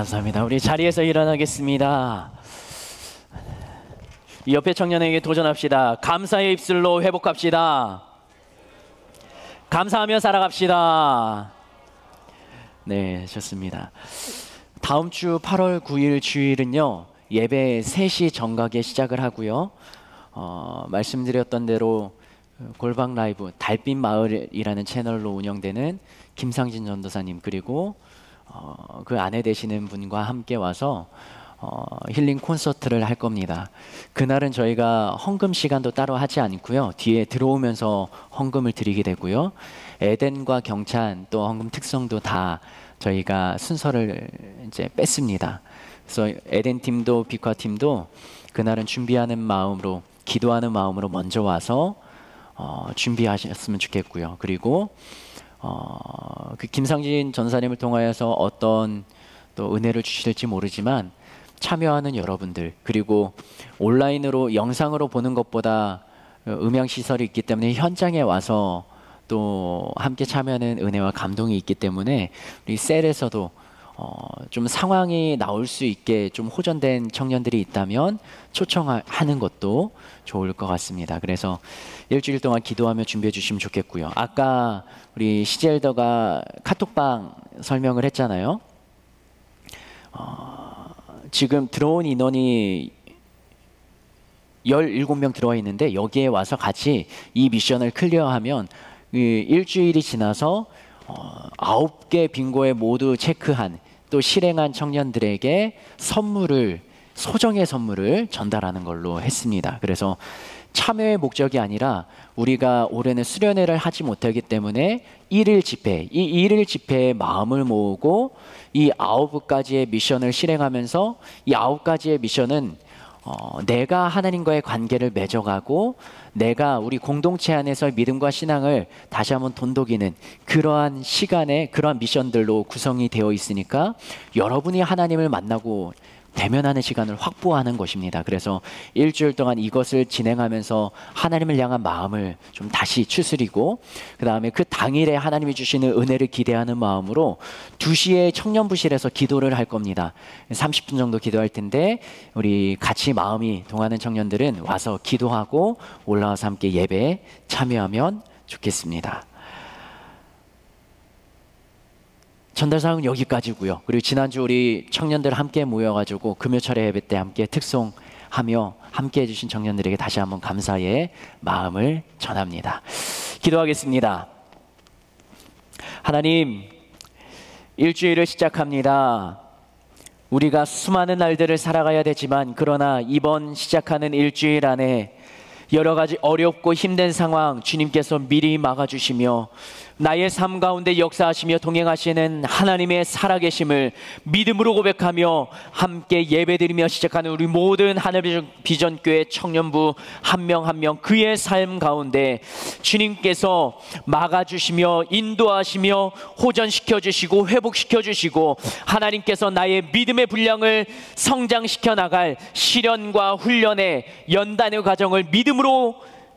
감사합니다. 우리 자리에서 일어나겠습니다. 옆에 청년에게 도전합시다. 감사의 입술로 회복합시다. 감사하며 살아갑시다. 네, 좋습니다. 다음 주 8월 9일 주일은요, 예배 3시 정각에 시작을 하고요. 말씀드렸던 대로 골방 라이브 달빛 마을이라는 채널로 운영되는 김상진 전도사님, 그리고 그 아내 되시는 분과 함께 와서 힐링 콘서트를 할 겁니다. 그날은 저희가 헌금 시간도 따로 하지 않고요, 뒤에 들어오면서 헌금을 드리게 되고요, 에덴과 경찬 또 헌금 특성도 다 저희가 순서를 이제 뺐습니다. 그래서 에덴 팀도 비과 팀도 그날은 준비하는 마음으로, 기도하는 마음으로 먼저 와서 준비하셨으면 좋겠고요. 그리고 그 김상진 전사님을 통하여서 어떤 또 은혜를 주실지 모르지만 참여하는 여러분들, 그리고 온라인으로 영상으로 보는 것보다 음향 시설이 있기 때문에 현장에 와서 또 함께 참여하는 은혜와 감동이 있기 때문에 우리 셀에서도 좀 상황이 나올 수 있게 좀 호전된 청년들이 있다면 초청하는 것도 좋을 것 같습니다. 그래서 일주일 동안 기도하며 준비해 주시면 좋겠고요. 아까 우리 시젤더가 카톡방 설명을 했잖아요. 지금 들어온 인원이 17명 들어와 있는데, 여기에 와서 같이 이 미션을 클리어하면 일주일이 지나서 9개 빙고에 모두 체크한 또 실행한 청년들에게 선물을, 소정의 선물을 전달하는 걸로 했습니다. 그래서 참여의 목적이 아니라 우리가 올해는 수련회를 하지 못하기 때문에 1일 집회, 이 1일 집회에 마음을 모으고 이 9가지의 미션을 실행하면서, 이 9가지의 미션은 내가 하나님과의 관계를 맺어가고 내가 우리 공동체 안에서 믿음과 신앙을 다시 한번 돈독이는 그러한 시간에, 그러한 미션들로 구성이 되어 있으니까 여러분이 하나님을 만나고 대면하는 시간을 확보하는 것입니다. 그래서 일주일 동안 이것을 진행하면서 하나님을 향한 마음을 좀 다시 추스리고, 그 다음에 그 당일에 하나님이 주시는 은혜를 기대하는 마음으로 2시에 청년부실에서 기도를 할 겁니다. 30분 정도 기도할 텐데 우리 같이 마음이 동하는 청년들은 와서 기도하고 올라와서 함께 예배에 참여하면 좋겠습니다. 전달사항은 여기까지고요. 그리고 지난주 우리 청년들 함께 모여가지고 금요철에 예배 때 함께 특송하며 함께 해주신 청년들에게 다시 한번 감사의 마음을 전합니다. 기도하겠습니다. 하나님, 일주일을 시작합니다. 우리가 수많은 날들을 살아가야 되지만, 그러나 이번 시작하는 일주일 안에 여러 가지 어렵고 힘든 상황 주님께서 미리 막아주시며 나의 삶 가운데 역사하시며 동행하시는 하나님의 살아계심을 믿음으로 고백하며 함께 예배드리며 시작하는 우리 모든 하늘비전교회 청년부 한 명 한 명, 그의 삶 가운데 주님께서 막아주시며 인도하시며 호전시켜 주시고 회복시켜 주시고, 하나님께서 나의 믿음의 분량을 성장시켜 나갈 시련과 훈련의 연단의 과정을 믿음으로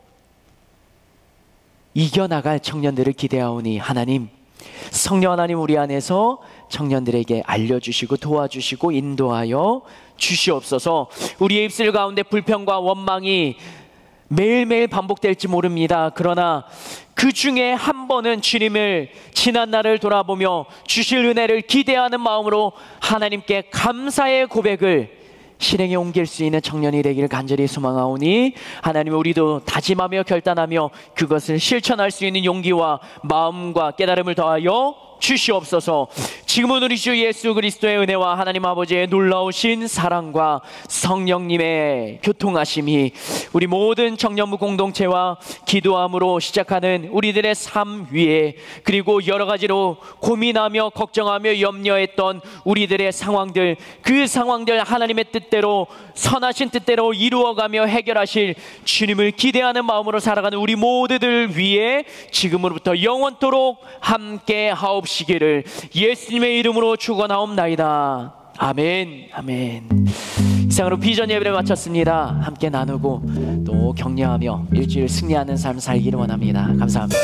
이겨나갈 청년들을 기대하오니, 하나님, 성령 하나님 우리 안에서 청년들에게 알려주시고 도와주시고 인도하여 주시옵소서. 우리의 입술 가운데 불평과 원망이 매일매일 반복될지 모릅니다. 그러나 그 중에 한 번은 주님을 지난 날을 돌아보며 주실 은혜를 기대하는 마음으로 하나님께 감사의 고백을 실행에 옮길 수 있는 청년이 되기를 간절히 소망하오니, 하나님, 우리도 다짐하며 결단하며 그것을 실천할 수 있는 용기와 마음과 깨달음을 더하여 주시옵소서. 지금은 우리 주 예수 그리스도의 은혜와 하나님 아버지의 놀라우신 사랑과 성령님의 교통하심이 우리 모든 청년부 공동체와 기도함으로 시작하는 우리들의 삶 위에, 그리고 여러 가지로 고민하며 걱정하며 염려했던 우리들의 상황들, 그 상황들 하나님의 뜻대로, 선하신 뜻대로 이루어가며 해결하실 주님을 기대하는 마음으로 살아가는 우리 모두들 위해 지금으로부터 영원토록 함께 하옵시기를 예수님의 이름으로 축원하옵나이다. 아멘. 아멘. 이상으로 비전 예배를 마쳤습니다. 함께 나누고 또 격려하며 일주일 승리하는 삶 살기를 원합니다. 감사합니다.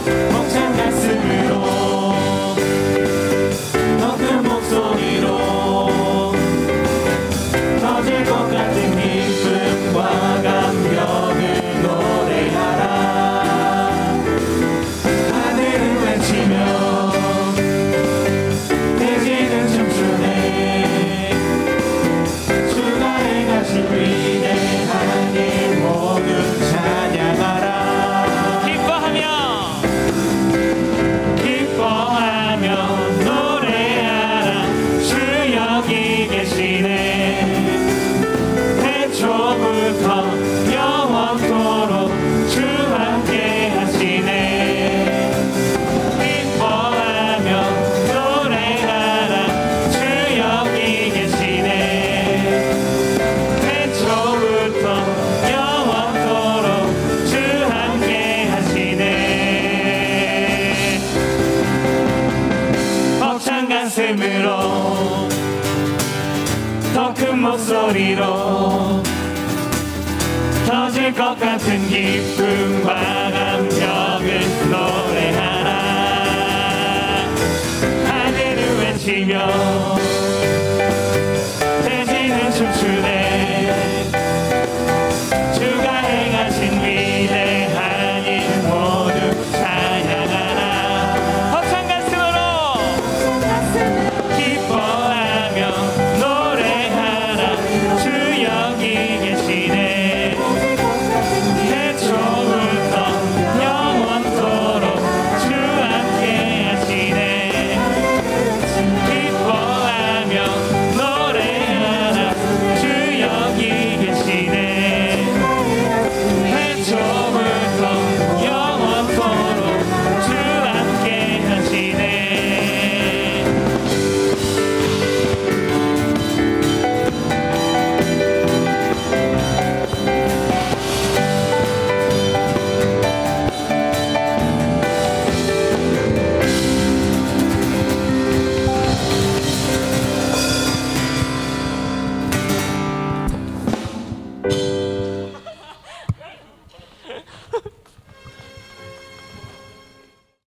벅찬 가슴으로 더 큰 목소리로 터질 것 같은 기쁨과 감격을 노래하라. 하늘을 외치며 대지는 춤추네. 주가 행하신 위대한 일 모두 찬양하라. 기뻐하며 노래하라. 주 여기 계시네. 태초부터 영원토록 주 함께 하시네. 기뻐하며 노래하라. 주 여기 계시네. 태초부터 영원토록 주 함께 하시네. 벅찬 가슴으로 더 큰 목소리로 터질 것 같은 기쁨과 감격을 노래하라. 하늘을 외치며